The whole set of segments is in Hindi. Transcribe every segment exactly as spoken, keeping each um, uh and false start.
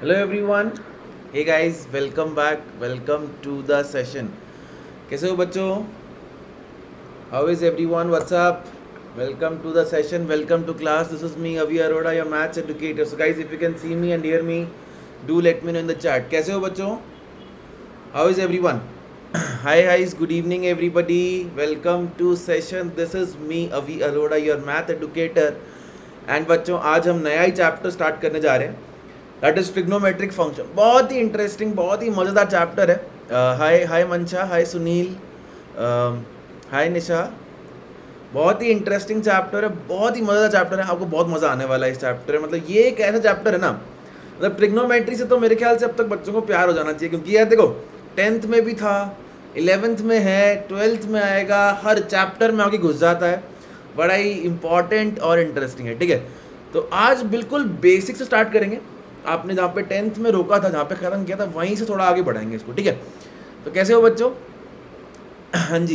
Hello everyone. Hey guys, welcome back. Welcome to the session. कैसे हो बच्चों? How is everyone? What's up? Welcome to the session. Welcome to class. This is me, Avi Arora, your maths educator. So guys, if you can see me and hear me, do let me know in the chat. कैसे हो बच्चों? How is everyone? Hi guys, good evening everybody. Welcome to session. This is me, Avi Arora, your math educator. And बच्चों आज हम नया ही चैप्टर स्टार्ट करने जा रहे हैं. That is trigonometric function. बहुत ही इंटरेस्टिंग, बहुत ही मज़ेदार चैप्टर है. हाय हाय मंशा, हाय सुनील, हाय निशा. बहुत ही इंटरेस्टिंग चैप्टर है, बहुत ही मज़ेदार चैप्टर है. आपको बहुत मज़ा आने वाला है इस चैप्टर में. मतलब ये एक ऐसा चैप्टर है ना, मतलब ट्रिग्नोमेट्री से तो मेरे ख्याल से अब तक बच्चों को प्यार हो जाना चाहिए. क्योंकि यार देखो, टेंथ में भी था, इलेवेंथ में है, ट्वेल्थ में आएगा, हर चैप्टर में आगे घुस जाता है. बड़ा ही इंपॉर्टेंट और इंटरेस्टिंग है. ठीक है, तो आज बिल्कुल बेसिक से स्टार्ट करेंगे. आपने जहाँ पे टेंथ में रोका था, जहाँ पे ख़त्म किया था, वहीं से थोड़ा आगे बढ़ाएंगे इसको. ठीक है, तो कैसे हो बच्चों? हाँ जी,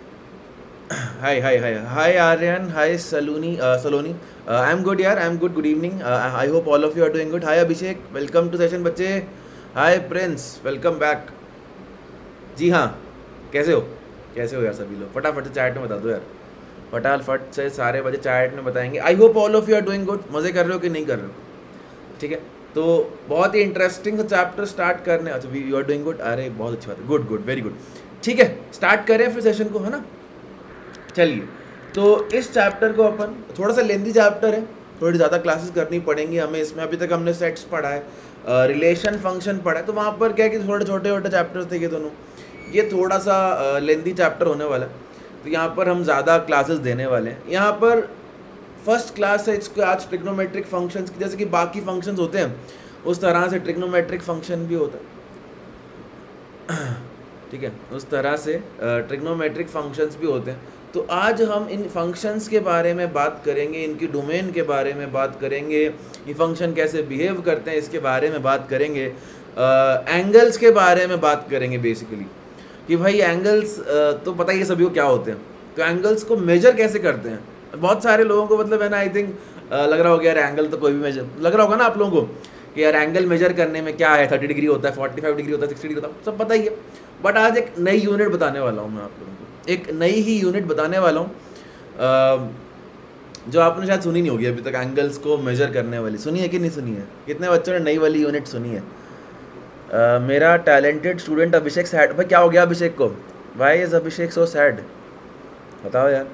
hi hi hi hi Aryan, hi Saloni Saloni. I am good यार, I am good. Good evening. I hope all of you are doing good. Hi Abhishek, welcome to session बच्चे. Hi Prince, welcome back. जी हाँ, कैसे हो? कैसे हो यार सभी लोग? फटाफट से चैट में बता दो यार, फटाफट से सारे बच्चे चैट में बताएंगे. I hope all of you are doing good. मज़े कर रहे हो कि नहीं कर रहे हो? ठीक है, तो बहुत ही इंटरेस्टिंग चैप्टर स्टार्ट करने. अच्छा, यू आर डूइंग गुड. अरे बहुत अच्छी बात है, गुड गुड, वेरी गुड. ठीक है, स्टार्ट करें फिर सेशन को, है ना? चलिए, तो इस चैप्टर को अपन, थोड़ा सा लेंथी चैप्टर है, थोड़ी ज़्यादा क्लासेस करनी पड़ेंगी हमें इसमें. अभी तक हमने सेट्स पढ़ा है, रिलेशन फंक्शन पढ़ा है, तो वहाँ पर क्या है कि थोड़े छोटे छोटे चैप्टर्स थे ये दोनों. ये थोड़ा सा लेंथी चैप्टर होने वाला है, तो यहाँ पर हम ज़्यादा क्लासेस देने वाले हैं. यहाँ पर फर्स्ट क्लास है इसको आज ट्रिग्नोमेट्रिक फंक्शंस की. जैसे कि बाकी फंक्शंस होते हैं उस तरह से ट्रिग्नोमेट्रिक फंक्शन भी होता है. ठीक है, उस तरह से ट्रिग्नोमेट्रिक फंक्शंस भी होते हैं. तो आज हम इन फंक्शंस के बारे में बात करेंगे, इनकी डोमेन के बारे में बात करेंगे, ये फंक्शन कैसे बिहेव करते हैं इसके बारे में बात करेंगे, एंगल्स के बारे में बात करेंगे बेसिकली. कि भाई एंगल्स तो पता ही है सभी को क्या होते हैं, तो एंगल्स को मेजर कैसे करते हैं. बहुत सारे लोगों को मतलब है ना, आई थिंक लग रहा होगा यार एंगल तो कोई भी मेजर लग रहा होगा ना आप लोगों को कि यार एंगल मेजर करने में क्या है, थर्टी डिग्री होता है, फोर्टी फाइव डिग्री होता है, सिक्सटी डिग्री होता है, सब पता ही है. बट आज एक नई यूनिट बताने वाला हूँ मैं आप लोगों को, एक नई ही यूनिट बताने वाला हूँ जो आपने शायद सुनी नहीं होगी अभी तक. एंगल्स को मेजर करने वाली सुनी है कि नहीं सुनी है? कितने बच्चों ने नई वाली यूनिट सुनी है? uh, मेरा टैलेंटेड स्टूडेंट अभिषेक सैड. भाई क्या हो गया अभिषेक को? Why is Abhishek so sad? बताओ यार.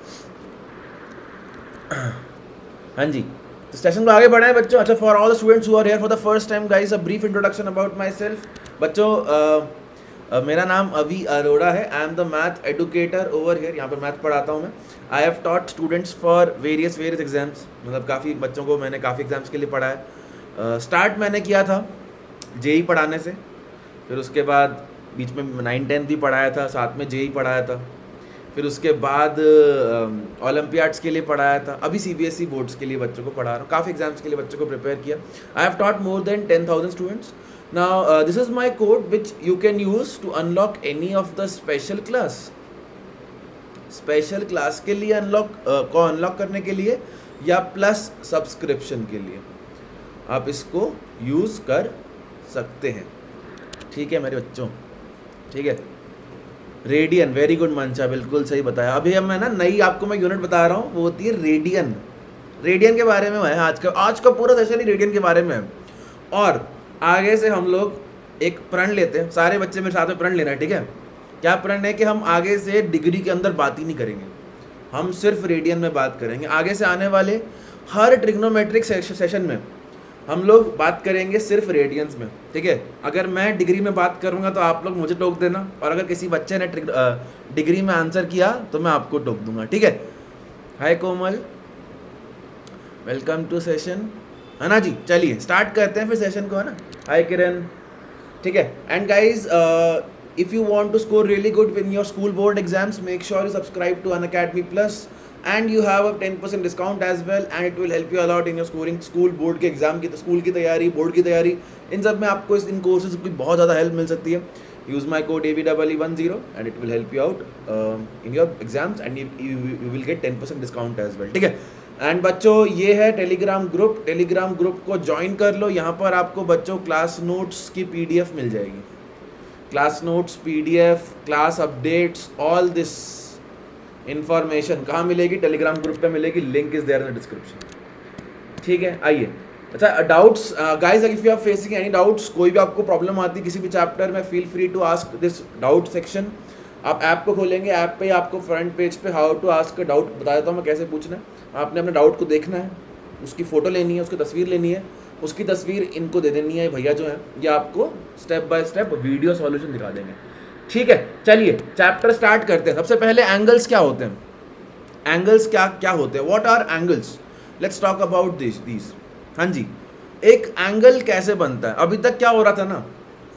हाँ जी, तो सेशन को आगे बढ़ाएं बच्चों. अच्छा, for all the students who are here for the first time guys, a brief introduction about myself. बच्चों, uh, uh, मेरा नाम अवी अरोड़ा है. I am the math educator over here. यहाँ पर मैथ पढ़ाता हूँ मैं. I have taught students for various various exams. मतलब काफ़ी बच्चों को मैंने काफ़ी एग्जाम्स के लिए पढ़ाया. स्टार्ट uh, मैंने किया था जेई पढ़ाने से, फिर उसके बाद बीच में नाइन टेंथ भी पढ़ाया था, साथ में जेई पढ़ाया था, फिर उसके बाद ओलंपियाड्स के लिए पढ़ाया था. अभी सीबीएसई बोर्ड्स के लिए बच्चों को पढ़ा रहा हूँ, काफ़ी एग्जाम्स के लिए बच्चों को प्रिपेयर किया. I have taught more than ten thousand students. Now this is my code which you can use to unlock any of the special class. Special class के लिए अनलॉक uh, को अनलॉक करने के लिए या प्लस सब्सक्रिप्शन के लिए आप इसको यूज़ कर सकते हैं. ठीक है मेरे बच्चों, ठीक है. रेडियन, वेरी गुड मंशा, बिल्कुल सही बताया. अभी हम मैं ना नई आपको मैं यूनिट बता रहा हूँ, वो होती है रेडियन. रेडियन के बारे में है आज का आज का पूरा सेशन ही रेडियन के बारे में है. और आगे से हम लोग एक प्रण लेते हैं, सारे बच्चे मेरे साथ में प्रण लेना है. ठीक है, क्या प्रण है कि हम आगे से डिग्री के अंदर बात ही नहीं करेंगे, हम सिर्फ रेडियन में बात करेंगे. आगे से आने वाले हर ट्रिग्नोमेट्रिक सेशन में हम लोग बात करेंगे सिर्फ रेडियंस में. ठीक है, अगर मैं डिग्री में बात करूंगा तो आप लोग मुझे टोक देना, और अगर किसी बच्चे ने डिग्री में आंसर किया तो मैं आपको टोक दूंगा. ठीक है. Hi Komal, welcome to session, है ना जी. चलिए स्टार्ट करते हैं फिर सेशन को, है ना. हाय किरण. ठीक है, and guys if you want to score really good in your school board exams, make sure you subscribe to Unacademy plus and you have a ten percent discount as well, and it will help you a lot in your scoring school board के एग्जाम की, स्कूल की तैयारी, बोर्ड की तैयारी, इन सब में आपको इस इन कोर्सेज की बहुत ज़्यादा हेल्प मिल सकती है. Use my code A V double E one zero and it will help you out in your exams and you will get ten percent discount as well. ठीक है, एंड बच्चों ये है टेलीग्राम ग्रुप, टेलीग्राम ग्रुप को ज्वाइन कर लो। यहाँ पर आपको बच्चों क्लास नोट्स की पीडीएफ मिल जाएगी, class notes, PDF, class updates, all this information कहाँ मिलेगी? टेलीग्राम ग्रुप पे मिलेगी, link is there in the description. ठीक है, आइए। अच्छा, doubts guys, if you are facing any doubts, कोई भी आपको प्रॉब्लम आती है किसी भी चैप्टर में, feel free to ask this doubt section. आप ऐप को खोलेंगे, ऐप पे आपको फ्रंट पेज पे हाउ टू आस्क डाउट बता देता हूँ मैं कैसे पूछना है। आपने अपने डाउट को देखना है, उसकी फ़ोटो लेनी है, उसकी तस्वीर लेनी है, उसकी तस्वीर इनको दे देनी है, भैया जो है ये आपको step by step video solution दिखा देंगे। ठीक है, चलिए चैप्टर स्टार्ट करते हैं। सबसे पहले एंगल्स क्या होते हैं, एंगल्स क्या क्या होते हैं, what are angles, let's talk about this this हाँ जी, एक एंगल कैसे बनता है? अभी तक क्या हो रहा था ना,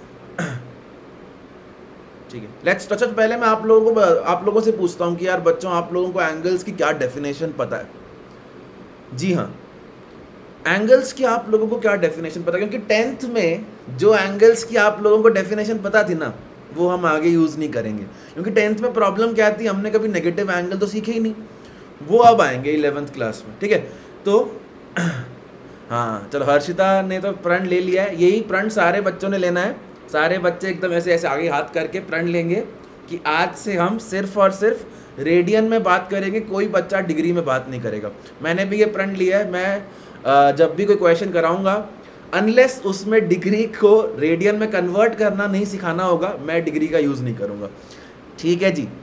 ठीक है, लेट्स टच। पहले मैं आप लोगों को आप लोगों से पूछता हूँ कि यार बच्चों, आप लोगों को एंगल्स की क्या डेफिनेशन पता है? जी हाँ, एंगल्स की आप लोगों को क्या डेफिनेशन पता है? क्योंकि टेंथ में जो एंगल्स की आप लोगों को डेफिनेशन पता थी ना, वो हम आगे यूज़ नहीं करेंगे, क्योंकि टेंथ में प्रॉब्लम क्या थी, हमने कभी नेगेटिव एंगल तो सीखे ही नहीं, वो अब आएंगे इलेवेंथ क्लास में। ठीक है, तो हाँ चलो, हर्षिता ने तो प्रण ले लिया है, यही प्रण सारे बच्चों ने लेना है। सारे बच्चे एकदम ऐसे ऐसे आगे हाथ करके प्रण लेंगे कि आज से हम सिर्फ और सिर्फ रेडियन में बात करेंगे, कोई बच्चा डिग्री में बात नहीं करेगा। मैंने भी ये प्रण लिया है, मैं जब भी कोई क्वेश्चन कराऊंगा, अनलेस उसमें डिग्री को रेडियन में कन्वर्ट करना नहीं सिखाना होगा, मैं डिग्री का यूज़ नहीं करूँगा। ठीक है जी,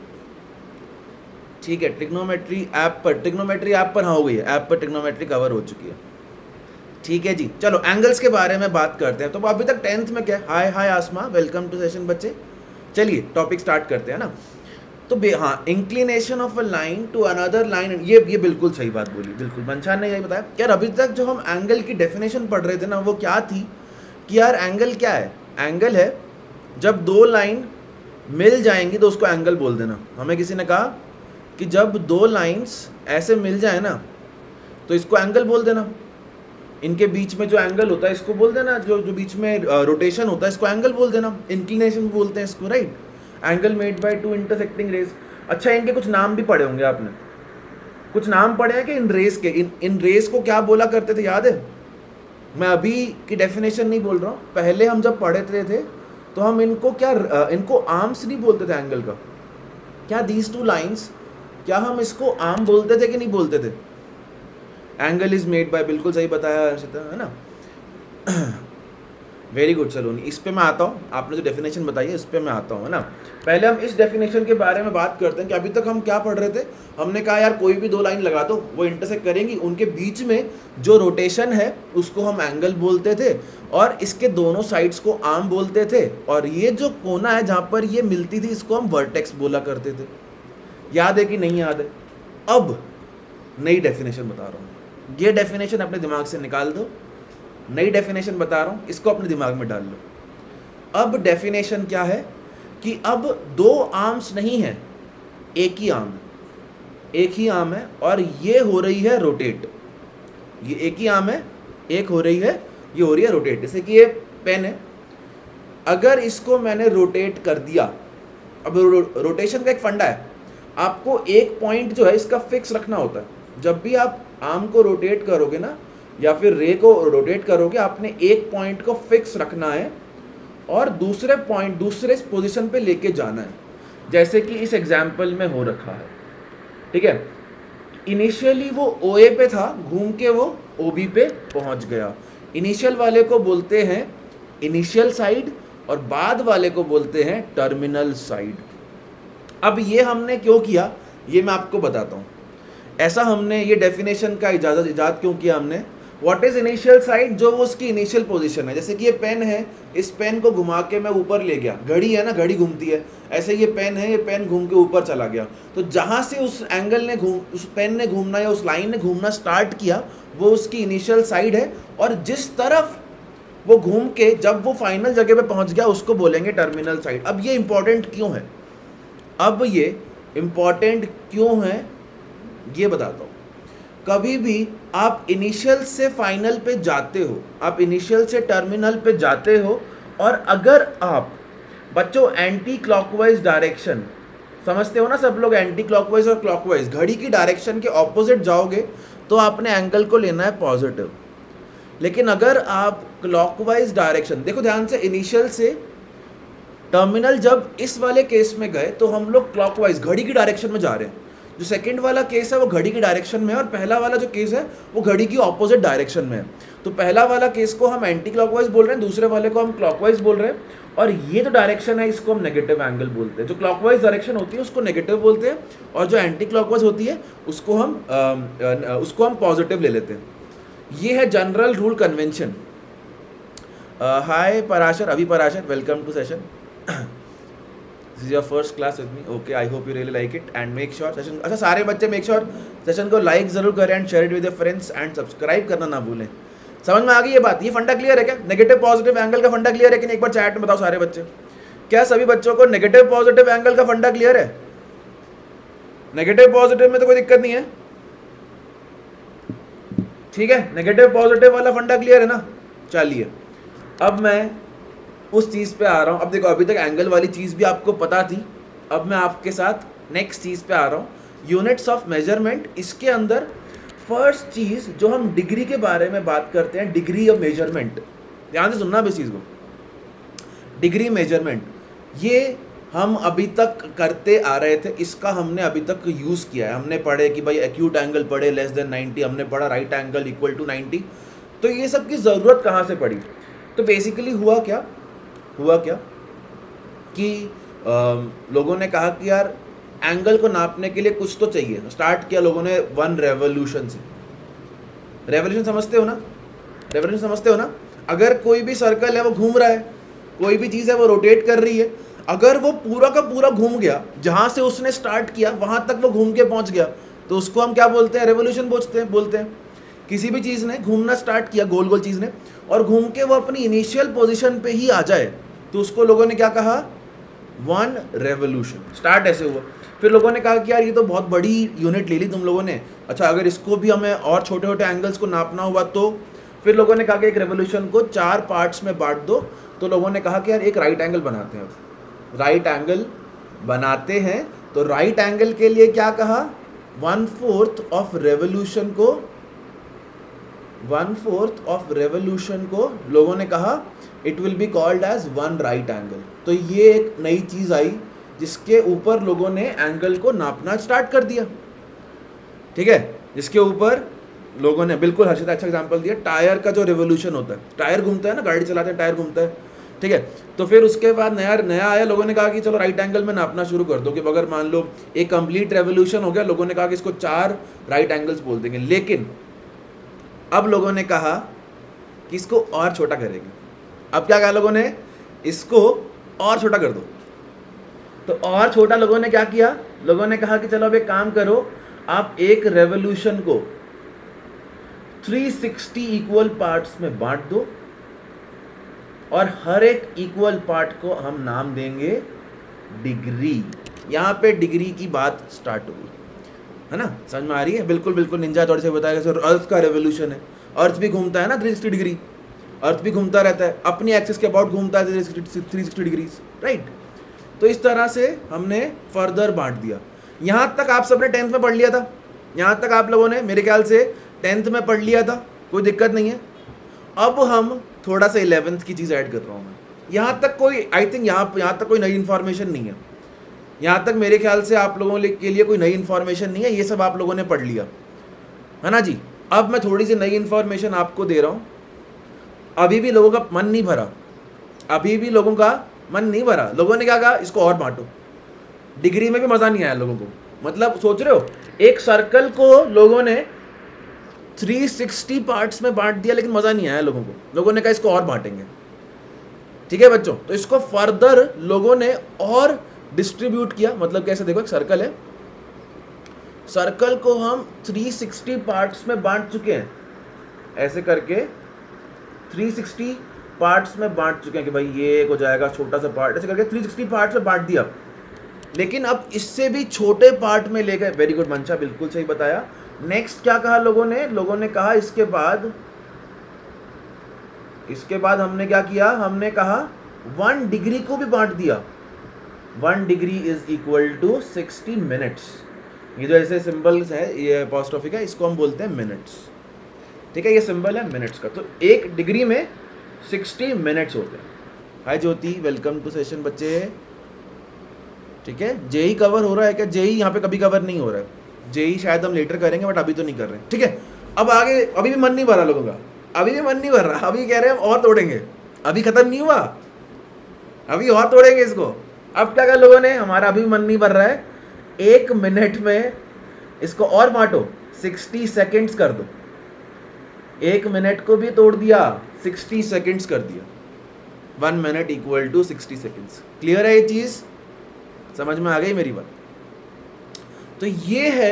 ठीक है। ट्रिग्नोमेट्री ऐप पर, ट्रिग्नोमेट्री ऐप पर हाँ हो गई है, ऐप पर ट्रिग्नोमेट्री कवर हो चुकी है। ठीक है जी, चलो एंगल्स के बारे में बात करते हैं। तो अभी तक टेंथ में क्या, hi hi Asma, welcome to session बच्चे। चलिए टॉपिक स्टार्ट करते हैं ना। तो हाँ, inclination of a line to another line, ये ये बिल्कुल सही बात बोली, बिल्कुल मंशान ने यही बताया। यार अभी तक जो हम एंगल की डेफिनेशन पढ़ रहे थे ना, वो क्या थी कि यार एंगल क्या है? एंगल है जब दो लाइन मिल जाएंगी तो उसको एंगल बोल देना। हमें किसी ने कहा कि जब दो लाइन्स ऐसे मिल जाए ना तो इसको एंगल बोल देना, इनके बीच में जो एंगल होता है इसको बोल देना, जो जो बीच में रोटेशन होता है इसको एंगल बोल देना, इंक्लिनेशन बोलते हैं इसको, right? Angle made by two intersecting rays. अच्छा, इनके कुछ नाम भी पढ़े होंगे आपने, कुछ नाम पढ़े हैं कि इन रेस के, इन इन रेस को क्या बोला करते थे, याद है? मैं अभी की डेफिनेशन नहीं बोल रहा हूँ, पहले हम जब पढ़ते थे तो हम इनको क्या, इनको आर्म्स नहीं बोलते थे एंगल का, क्या दीज टू लाइन्स, क्या हम इसको आर्म बोलते थे कि नहीं बोलते थे? एंगल इज मेड बाय, बिल्कुल सही बताया है ना, वेरी गुड सलोनी। इस पे मैं आता हूँ, आपने जो डेफिनेशन बताई है इस पे मैं आता हूँ, है ना। पहले हम इस डेफिनेशन के बारे में बात करते हैं कि अभी तक हम क्या पढ़ रहे थे। हमने कहा यार कोई भी दो लाइन लगा दो, वो इंटरसेक्ट करेंगी, उनके बीच में जो रोटेशन है उसको हम एंगल बोलते थे, और इसके दोनों साइड्स को आर्म बोलते थे, और ये जो कोना है जहाँ पर ये मिलती थी इसको हम वर्टेक्स बोला करते थे। याद है कि नहीं याद है? अब नई डेफिनेशन बता रहा हूँ, ये डेफिनेशन अपने दिमाग से निकाल दो, नई डेफिनेशन बता रहा हूँ, इसको अपने दिमाग में डाल लो। अब डेफिनेशन क्या है कि अब दो आर्म्स नहीं है, एक ही आर्म है, एक ही आर्म है, और ये हो रही है रोटेट, ये एक ही आर्म है, एक हो रही है, ये हो रही है रोटेट। जैसे कि ये पेन है, अगर इसको मैंने रोटेट कर दिया, अब रो, रोटेशन का एक फंडा है, आपको एक पॉइंट जो है इसका फिक्स रखना होता है। जब भी आप आर्म को रोटेट करोगे ना, या फिर रे को रोटेट करोगे, आपने एक पॉइंट को फिक्स रखना है और दूसरे पॉइंट, दूसरे पोजीशन पे लेके जाना है, जैसे कि इस एग्जाम्पल में हो रखा है। ठीक है, इनिशियली वो ओ ए पे था, घूम के वो ओ बी पे पहुंच गया। इनिशियल वाले को बोलते हैं इनिशियल साइड, और बाद वाले को बोलते हैं टर्मिनल साइड। अब ये हमने क्यों किया, ये मैं आपको बताता हूँ। ऐसा हमने ये डेफिनेशन का इजाज़त इजाद क्यों किया हमने? व्हाट इज इनिशियल साइड, जो वो उसकी इनिशियल पोजीशन है। जैसे कि ये पेन है, इस पेन को घुमा के मैं ऊपर ले गया, घड़ी है ना, घड़ी घूमती है, ऐसे ये पेन है, ये पेन घूम के ऊपर चला गया, तो जहाँ से उस एंगल ने घूम उस पेन ने घूमना या उस लाइन ने घूमना स्टार्ट किया, वो उसकी इनिशियल साइड है, और जिस तरफ वो घूम के जब वो फाइनल जगह पे पहुँच गया उसको बोलेंगे टर्मिनल साइड। अब ये इंपॉर्टेंट क्यों है, अब ये इंपॉर्टेंट क्यों है ये बताता हूँ। कभी भी आप इनिशियल से फाइनल पे जाते हो, आप इनिशियल से टर्मिनल पे जाते हो, और अगर आप बच्चों एंटी क्लॉकवाइज डायरेक्शन समझते हो ना सब लोग, एंटी क्लॉकवाइज और क्लॉकवाइज, घड़ी की डायरेक्शन के ऑपोजिट जाओगे तो आपने एंगल को लेना है पॉजिटिव। लेकिन अगर आप क्लॉकवाइज डायरेक्शन, देखो ध्यान से, इनिशियल से टर्मिनल जब इस वाले केस में गए तो हम लोग क्लॉकवाइज घड़ी की डायरेक्शन में जा रहे हैं। जो सेकंड वाला केस है वो घड़ी की डायरेक्शन में है, और पहला वाला जो केस है वो घड़ी की ऑपोजिट डायरेक्शन में है। तो पहला वाला केस को हम एंटी क्लॉकवाइज बोल रहे हैं, दूसरे वाले को हम क्लॉकवाइज बोल रहे हैं, और ये जो डायरेक्शन है इसको हम नेगेटिव एंगल बोलते हैं। जो क्लॉकवाइज डायरेक्शन होती है उसको नेगेटिव बोलते हैं, और जो एंटी क्लॉकवाइज होती है उसको हम आ, आ, उसको हम पॉजिटिव ले लेते हैं। ये है general rule convention. Hi Parashar, अभी Parashar, welcome to session. This is your first class with me, okay, I hope you really like it and make sure session, अच्छा सारे बच्चे मेक श्योर सेशन को लाइक जरूर करें and share it with your friends and subscribe करना ना भूलें। समझ में आ गई ये बात? ये फंडा क्लियर है क्या? नेगेटिव पॉजिटिव एंगल का फंडा क्लियर है कि नहीं? एक बार चैट में बताओ सारे बच्चे, क्या सभी बच्चों को नेगेटिव पॉजिटिव एंगल का फंडा क्लियर है? नेगेटिव पॉजिटिव में तो कोई दिक्कत नहीं है, ठीक है? नेगेटिव पॉजिटिव वाला फंडा क्लियर है ना? चलिए अब मैं उस चीज़ पे आ रहा हूँ। अब देखो, अभी तक एंगल वाली चीज़ भी आपको पता थी, अब मैं आपके साथ नेक्स्ट चीज़ पे आ रहा हूँ, यूनिट्स ऑफ मेजरमेंट। इसके अंदर फर्स्ट चीज़ जो हम डिग्री के बारे में बात करते हैं, डिग्री ऑफ मेजरमेंट। ध्यान से सुनना भी इस चीज़ को, डिग्री मेजरमेंट ये हम अभी तक करते आ रहे थे, इसका हमने अभी तक यूज़ किया है। हमने पढ़े कि भाई एक्यूट एंगल पढ़े लेस देन नाइन्टी, हमने पढ़ा right angle equal to ninety. तो ये सब की ज़रूरत कहाँ से पड़ी? तो बेसिकली हुआ क्या हुआ क्या कि आ, लोगों ने कहा कि यार एंगल को नापने के लिए कुछ तो चाहिए। स्टार्ट किया लोगों ने वन रेवोल्यूशन से। रेवोल्यूशन समझते हो ना? रेवोल्यूशन समझते हो ना? अगर कोई भी सर्कल है वो घूम रहा है, कोई भी चीज़ है वो रोटेट कर रही है, अगर वो पूरा का पूरा घूम गया, जहाँ से उसने स्टार्ट किया वहाँ तक वो घूम के पहुँच गया, तो उसको हम क्या बोलते हैं? रेवोल्यूशन बोलते हैं बोलते हैं किसी भी चीज़ ने घूमना स्टार्ट किया, गोल गोल चीज़ ने, और घूम के वो अपनी इनिशियल पोजीशन पे ही आ जाए, तो उसको लोगों ने क्या कहा? One revolution. स्टार्ट ऐसे हुआ। फिर लोगों ने कहा कि यार ये तो बहुत बड़ी यूनिट ले ली तुम लोगों ने, अच्छा अगर इसको भी हमें और छोटे छोटे एंगल्स को नापना हुआ तो फिर लोगों ने कहा कि एक रेवोल्यूशन को चार पार्ट्स में बांट दो। तो लोगों ने कहा कि यार एक राइट एंगल बनाते हैं, राइट एंगल बनाते हैं। तो राइट एंगल के लिए क्या कहा? वन फोर्थ ऑफ रेवोल्यूशन को वन फोर्थ ऑफ रेवोल्यूशन को लोगों ने कहा it will be called as one right angle. तो ये एक नई चीज़ आई जिसके ऊपर लोगों ने एंगल को नापना स्टार्ट कर दिया, ठीक है? जिसके ऊपर लोगों ने, बिल्कुल हर्षिता अच्छा एग्जांपल दिया, टायर का जो रेवोल्यूशन होता है, टायर घूमता है ना, गाड़ी चलाते हैं टायर घूमता है, ठीक है? तो फिर उसके बाद नया नया आया, लोगों ने कहा कि चलो राइट एंगल में नापना शुरू कर दो, कि अगर मान लो एक कंप्लीट रेवोल्यूशन हो गया, लोगों ने कहा कि इसको चार राइट एंगल्स बोल देंगे। लेकिन अब लोगों ने कहा कि इसको और छोटा करेंगे। अब क्या कहा लोगों ने? इसको और छोटा कर दो। तो और छोटा लोगों ने क्या किया? लोगों ने कहा कि चलो अब एक काम करो, आप एक रेवोल्यूशन को तीन सौ साठ इक्वल पार्ट्स में बांट दो, और हर एक इक्वल पार्ट को हम नाम देंगे डिग्री। यहाँ पे डिग्री की बात स्टार्ट हुई, है ना? समझ में आ रही है? बिल्कुल बिल्कुल निंजा थोड़े से बताया। सर अर्थ का रेवोल्यूशन है, अर्थ भी घूमता है ना तीन सौ साठ डिग्री, अर्थ भी घूमता रहता है, अपनी एक्सिस के अबाउट घूमता है तीन सौ साठ डिग्रीज, राइट? तो इस तरह से हमने फर्दर बांट दिया। यहाँ तक आप सबने टेंथ में पढ़ लिया था, यहाँ तक आप लोगों ने मेरे ख्याल से टेंथ में पढ़ लिया था, कोई दिक्कत नहीं है। अब हम थोड़ा सा इलेवेंथ की चीज़ ऐड कर रहा हूँ मैं। यहाँ तक कोई, आई थिंक यहाँ यहाँ तक कोई नई इन्फॉर्मेशन नहीं है, यहाँ तक मेरे ख्याल से आप लोगों के लिए कोई नई इन्फॉर्मेशन नहीं है, ये सब आप लोगों ने पढ़ लिया है ना जी। अब मैं थोड़ी सी नई इन्फॉर्मेशन आपको दे रहा हूँ। अभी भी लोगों का मन नहीं भरा, अभी भी लोगों का मन नहीं भरा। लोगों ने क्या कहा? इसको और बांटो। डिग्री में भी मज़ा नहीं आया लोगों को। मतलब सोच रहे हो, एक सर्कल को लोगों ने तीन सौ साठ पार्ट्स में बांट दिया, लेकिन मज़ा नहीं आया लोगों को। लोगों ने कहा इसको और बांटेंगे, ठीक है बच्चों? तो इसको फर्दर लोगों ने और डिस्ट्रीब्यूट किया। मतलब कैसे? देखो, एक सर्कल है, सर्कल को हम तीन सौ साठ पार्ट्स में बांट चुके हैं, ऐसे करके तीन सौ साठ पार्ट्स में बांट चुके हैं कि भाई ये एक हो जाएगा छोटा सा पार्ट, ऐसे करके तीन सौ साठ पार्ट्स में बांट दिया। लेकिन अब इससे भी छोटे पार्ट में ले गए। वेरी गुड मंशा, बिल्कुल सही बताया। नेक्स्ट क्या कहा लोगों ने? लोगों ने कहा इसके बाद इसके बाद हमने क्या किया? हमने कहा वन डिग्री को भी बांट दिया। One degree is equal to sixty minutes. ये जो ऐसे सिंबल्स है, ये अपॉस्ट्रोफी का, इसको हम बोलते हैं मिनट्स। ठीक है, ये सिंबल है मिनट्स का। तो एक डिग्री में सिक्सटी मिनट्स होते हैं। Hi Jyoti, welcome to session बच्चे। ठीक है, जेई कवर हो रहा है क्या? जेई यहाँ पे कभी कवर नहीं हो रहा है। जेई शायद हम लेटर करेंगे, बट अभी तो नहीं कर रहे। ठीक है, अब आगे, अभी भी मन नहीं भरा लोगों का, अभी भी मन नहीं भर रहा। अभी कह रहे हैं हम और तोड़ेंगे, अभी खत्म नहीं हुआ, अभी और तोड़ेंगे इसको। अब क्या कर लोगों ने, हमारा अभी मन नहीं भर रहा है, एक मिनट में इसको और बांटो, सिक्सटी सेकेंड्स कर दो। एक मिनट को भी तोड़ दिया, सिक्सटी सेकेंड्स कर दिया। One minute equal to sixty seconds. Clear है ये चीज़? समझ में आ गई मेरी बात? तो ये है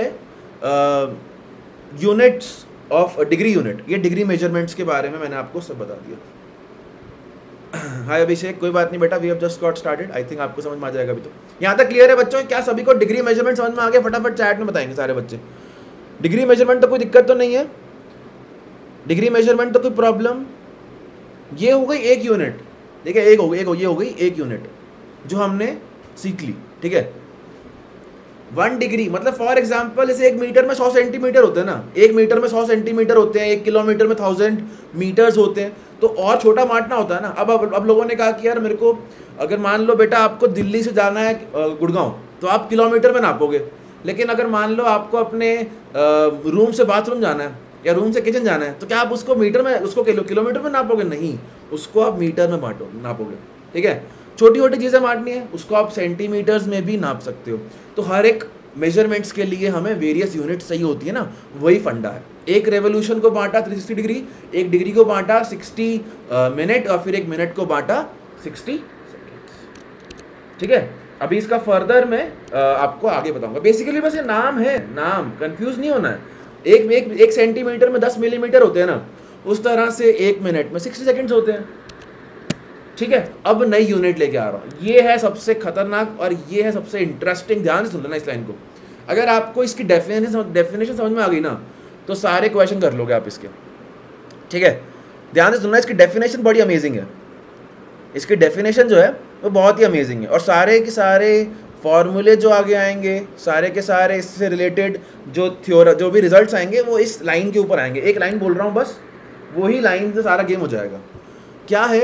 यूनिट्स ऑफ डिग्री यूनिट। ये डिग्री मेजरमेंट्स के बारे में मैंने आपको सब बता दिया। हाय अभिषेक, कोई बात नहीं बेटा, we have just got started. I think आपको समझ में आ जाएगा अभी तो। यहाँ तक क्लियर है बच्चों? क्या सभी को डिग्री मेजरमेंट समझ में आ गया? फटाफट चैट में बताएंगे सारे बच्चे। डिग्री मेजरमेंट तो कोई दिक्कत तो नहीं है? डिग्री मेजरमेंट तो कोई प्रॉब्लम? ये हो गई एक यूनिट। ठीक है, एक हो गई, एक हो, ये हो गई एक यूनिट जो हमने सीख ली। ठीक है, वन डिग्री मतलब फॉर एग्जाम्पल जैसे एक मीटर में सौ सेंटीमीटर होते हैं ना, एक मीटर में सौ सेंटीमीटर होते हैं, एक किलोमीटर में थाउजेंड मीटर्स होते हैं, तो और छोटा बांटना होता है ना। अब अब, अब लोगों ने कहा कि यार मेरे को, अगर मान लो बेटा आपको दिल्ली से जाना है गुड़गांव, तो आप किलोमीटर में नापोगे। लेकिन अगर मान लो आपको अपने रूम से बाथरूम जाना है या रूम से किचन जाना है, तो क्या आप उसको मीटर में, उसको किलो किलोमीटर में नापोगे? नहीं, उसको आप मीटर में बांटो नापोगे। ठीक है, छोटी छोटी चीज़ें बांटनी है, उसको आप सेंटीमीटर्स में भी नाप सकते हो। तो हर एक मेजरमेंट्स के लिए हमें वेरियस यूनिट सही होती है ना, वही फंडा है। एक रेवोल्यूशन को बांटा थ्री सिक्सटी डिग्री, एक डिग्री को बांटा सिक्सटी मिनट, और फिर एक मिनट को बांटा सिक्सटी सेकेंड्स। ठीक है, अभी इसका फर्दर मैं uh, आपको आगे बताऊंगा। बेसिकली बस ये नाम है, नाम, कंफ्यूज नहीं होना है। एक एक एक सेंटीमीटर में दस मिलीमीटर होते हैं ना, उस तरह से एक मिनट में सिक्सटी सेकेंड्स होते हैं। ठीक है, अब नई यूनिट लेके आ रहा हूँ। ये है सबसे खतरनाक और ये है सबसे इंटरेस्टिंग। ध्यान से सुन लेना इस लाइन को। अगर आपको इसकी डेफिनेशन डेफिनेशन समझ में आ गई ना, तो सारे क्वेश्चन कर लोगे आप इसके। ठीक है, ध्यान से सुनना, इसकी डेफिनेशन बड़ी अमेजिंग है। इसकी डेफिनेशन जो है वो बहुत ही अमेजिंग है, और सारे के सारे फॉर्मूले जो आगे आएंगे, सारे के सारे इससे रिलेटेड जो थ्योर जो भी रिजल्ट्स आएंगे, वो इस लाइन के ऊपर आएंगे। एक लाइन बोल रहा हूँ बस, वही लाइन से सारा गेम हो जाएगा। क्या है?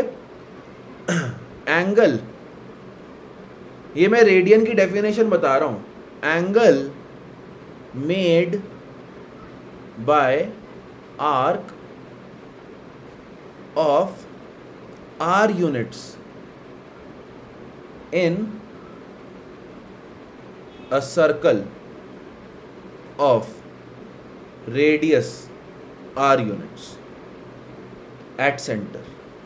एंगल, ये मैं रेडियन की डेफिनेशन बता रहा हूं। Angle made by arc of r units in a circle of radius r units at centre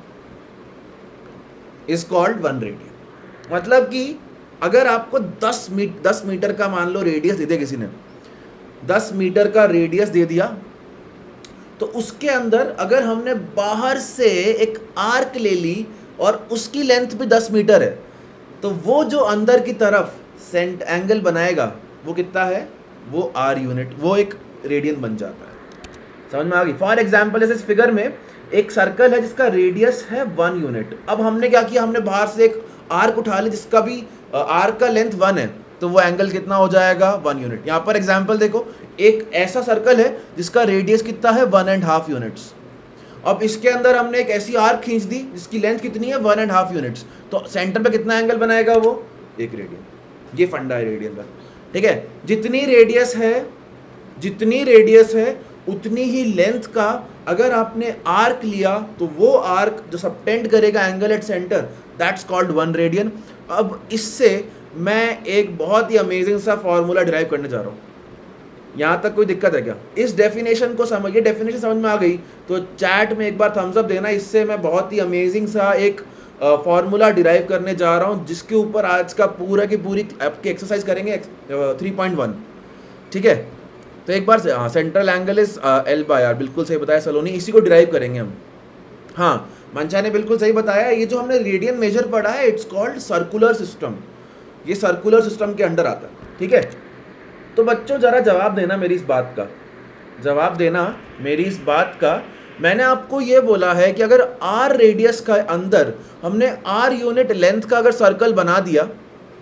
is called one radian. मतलब कि अगर आपको दस मीट दस मीटर का मान लो रेडियस दे दिया किसी ने, दस मीटर का रेडियस दे दिया, तो उसके अंदर अगर हमने बाहर से एक आर्क ले ली और उसकी लेंथ भी दस मीटर है, तो वो जो अंदर की तरफ सेंट एंगल बनाएगा वो कितना है? वो आर यूनिट, वो एक रेडियन बन जाता है। समझ में आ गई? फॉर एग्जाम्पल जैसे इस फिगर में एक सर्कल है जिसका रेडियस है वन यूनिट। अब हमने क्या किया, हमने बाहर से एक आर्क उठा लिया जिसका भी आर्क का लेंथ वन है, तो वो एंगल कितना हो जाएगा? One unit. यहाँ पर एग्जांपल देखो, एक ऐसा सर्कल है जिसका रेडियस कितना है? One and half units. अब इसके अंदर हमने एक ऐसी आर्क खींच दी जिसकी लेंथ कितनी है? One and half units. तो सेंटर पे कितना एंगल बनाएगा वो? एक रेडियन। ये फंडा है रेडियन का। ठीक है, जितनी रेडियस है जितनी रेडियस है उतनी ही लेंथ का अगर आपने आर्क लिया, तो वो आर्क जो सबटेंड करेगा angle at centre, that's called one radian. अब इससे मैं एक बहुत ही अमेजिंग सा फॉर्मूला डिराइव करने जा रहा हूँ। यहाँ तक कोई दिक्कत है क्या? इस डेफिनेशन को समझिए, डेफिनेशन समझ में आ गई तो चैट में एक बार थम्स अप देना। इससे मैं बहुत ही अमेजिंग सा एक फॉर्मूला डिराइव करने जा रहा हूँ, जिसके ऊपर आज का पूरा की पूरी आपकी एक्सरसाइज करेंगे थ्री पॉइंट वन। ठीक है, तो एक बार से, हाँ, central angle is l by are, बिल्कुल सही बताया सलोनी, इसी को डिराइव करेंगे हम। हाँ, मंचा ने बिल्कुल सही बताया। ये जो हमने रेडियन मेजर पढ़ा है, इट्स कॉल्ड सर्कुलर सिस्टम। ये सर्कुलर सिस्टम के अंडर आता है। ठीक है, तो बच्चों जरा जवाब देना मेरी इस बात का, जवाब देना मेरी इस बात का। मैंने आपको ये बोला है कि अगर आर रेडियस का अंदर हमने आर यूनिट लेंथ का अगर सर्कल बना दिया,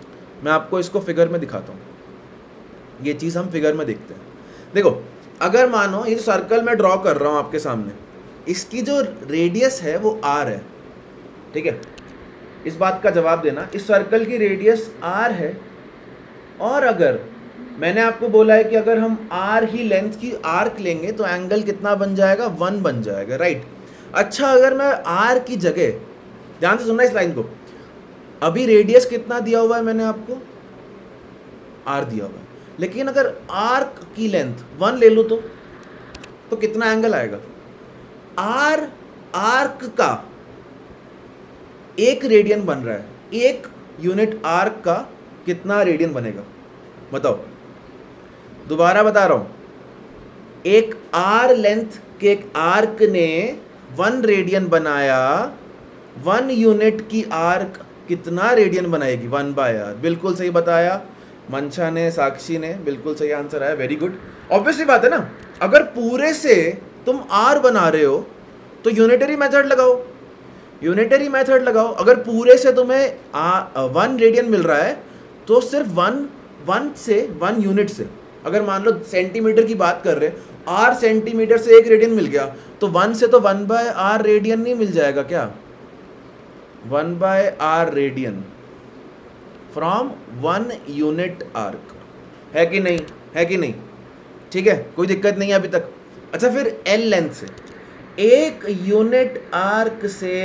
मैं आपको इसको फिगर में दिखाता हूँ, ये चीज़ हम फिगर में देखते हैं। देखो, अगर मानो ये सर्कल मैं ड्रॉ कर रहा हूँ आपके सामने, इसकी जो रेडियस है वो आर है, ठीक है, इस बात का जवाब देना, इस सर्कल की रेडियस आर है, और अगर मैंने आपको बोला है कि अगर हम आर ही लेंथ की आर्क लेंगे तो एंगल कितना बन जाएगा, वन बन जाएगा, राइट। अच्छा, अगर मैं आर की जगह, ध्यान से सुनना इस लाइन को, अभी रेडियस कितना दिया हुआ है मैंने आपको, आर दिया हुआ है, लेकिन अगर आर्क की लेंथ वन ले लो तो तो कितना एंगल आएगा, आर आर्क का एक रेडियन बन रहा है, एक यूनिट आर्क का कितना रेडियन बनेगा बताओ, दोबारा बता रहा हूं, एक आर लेंथ के एक आर्क ने वन रेडियन बनाया, वन यूनिट की आर्क कितना रेडियन बनाएगी, वन बाय आर। बिल्कुल सही बताया मंशा ने, साक्षी ने, बिल्कुल सही आंसर आया, वेरी गुड। ऑब्वियसली बात है ना, अगर पूरे से तुम आर बना रहे हो तो यूनिटरी मेथड लगाओ, यूनिटरी मेथड लगाओ। अगर पूरे से तुम्हें वन रेडियन मिल रहा है तो सिर्फ वन वन से वन यूनिट से, अगर मान लो सेंटीमीटर की बात कर रहे हैं, आर सेंटीमीटर से एक रेडियन मिल गया तो वन से तो वन बाय आर रेडियन नहीं मिल जाएगा क्या, one by R radian from one unit arc, है कि नहीं, है कि नहीं, ठीक है, कोई दिक्कत नहीं है अभी तक। अच्छा, फिर एल लेंथ से, एक यूनिट आर्क से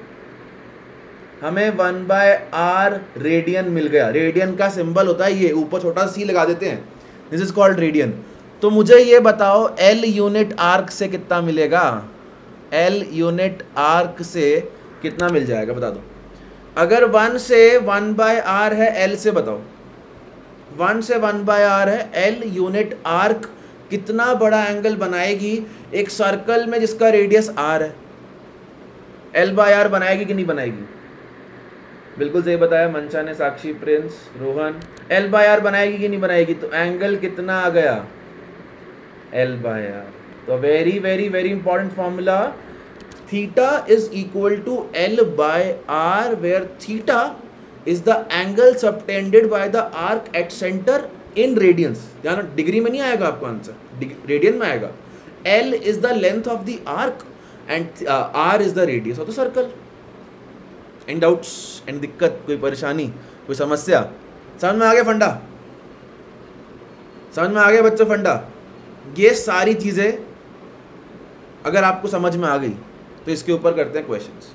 हमें वन बाय आर रेडियन मिल गया, रेडियन का सिंबल होता है ये, ऊपर छोटा सी लगा देते हैं, दिस इज कॉल्ड रेडियन। तो मुझे ये बताओ एल यूनिट आर्क से कितना मिलेगा, एल यूनिट आर्क से कितना मिल जाएगा बता दो। अगर वन से वन बाय आर है, एल से बताओ, वन से वन बाय आर है, एल यूनिट आर्क कितना बड़ा एंगल बनाएगी एक सर्कल में जिसका रेडियस आर है, एल बाय आर बनाएगी कि नहीं बनाएगी, बिल्कुल सही बताया मंशा ने, Sakshi, Prince, Rohan, L by R बनाएगी कि नहीं बनाएगी, तो एंगल कितना आ गया, एल बाय आर। तो very very very important formula, theta is equal to L by R, where theta is the angle subtended by the arc at centre in radians. ध्यान, डिग्री में नहीं आएगा आपको आंसर, रेडियन में आएगा। L is the length of the arc and R is the radius of the circle. And doubts and दिक्कत, कोई परेशानी, कोई समस्या, समझ में आ गया फंडा, समझ में आ गया बच्चों फंडा। ये सारी चीज़ें अगर आपको समझ में आ गई तो इसके ऊपर करते हैं क्वेश्चंस।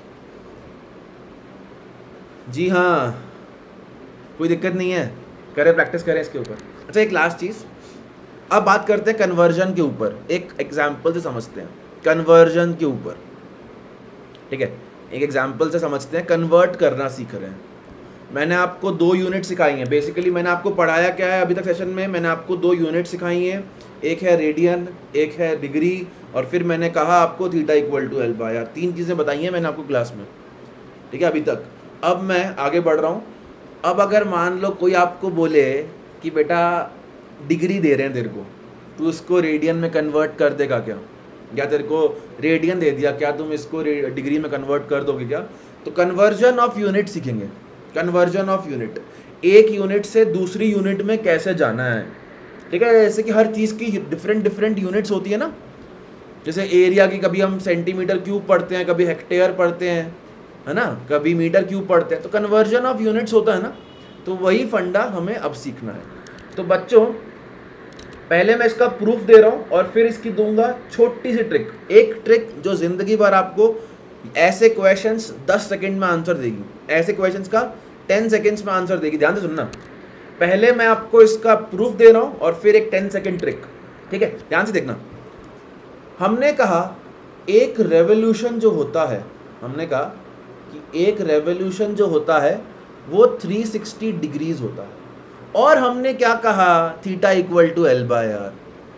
जी हाँ, कोई दिक्कत नहीं है, करें, प्रैक्टिस करें इसके ऊपर। अच्छा, एक लास्ट चीज़, अब बात करते हैं कन्वर्जन के ऊपर, एक एग्जाम्पल से समझते हैं कन्वर्जन के ऊपर, ठीक है, एक एग्जाम्पल से समझते हैं, कन्वर्ट करना सीख रहे हैं। मैंने आपको दो यूनिट सिखाई हैं, बेसिकली मैंने आपको पढ़ाया क्या है अभी तक सेशन में, मैंने आपको दो यूनिट सिखाई हैं, एक है रेडियन, एक है डिग्री, और फिर मैंने कहा आपको theta equal to L by R, तीन चीज़ें बताई हैं मैंने आपको क्लास में, ठीक है अभी तक। अब मैं आगे बढ़ रहा हूँ। अब अगर मान लो कोई आपको बोले कि बेटा डिग्री दे रहे हैं तेरे को, तो उसको रेडियन में कन्वर्ट कर देगा क्या, या तेरे को रेडियन दे दिया, क्या तुम इसको डिग्री में कन्वर्ट कर दोगे क्या? तो कन्वर्जन ऑफ यूनिट सीखेंगे, कन्वर्जन ऑफ यूनिट, एक यूनिट से दूसरी यूनिट में कैसे जाना है, ठीक है। जैसे कि हर चीज़ की डिफरेंट डिफरेंट यूनिट्स होती है ना, जैसे एरिया की कभी हम सेंटीमीटर क्यूब पढ़ते हैं, कभी हेक्टेयर पढ़ते हैं, है ना, कभी मीटर क्यूब पढ़ते हैं, तो कन्वर्जन ऑफ यूनिट्स होता है ना, तो वही फंडा हमें अब सीखना है। तो बच्चों पहले मैं इसका प्रूफ दे रहा हूँ और फिर इसकी दूंगा छोटी सी ट्रिक, एक ट्रिक जो ज़िंदगी भर आपको ऐसे क्वेश्चंस दस सेकंड में आंसर देगी, ऐसे क्वेश्चंस का टेन सेकंड्स में आंसर देगी। ध्यान से सुनना, पहले मैं आपको इसका प्रूफ दे रहा हूँ और फिर एक टेन सेकंड ट्रिक, ठीक है, ध्यान से देखना। हमने कहा एक रेवोल्यूशन जो होता है, हमने कहा कि एक रेवोल्यूशन जो होता है वो थ्री सिक्सटी डिग्रीज होता है, और हमने क्या कहा, theta equal to L by R.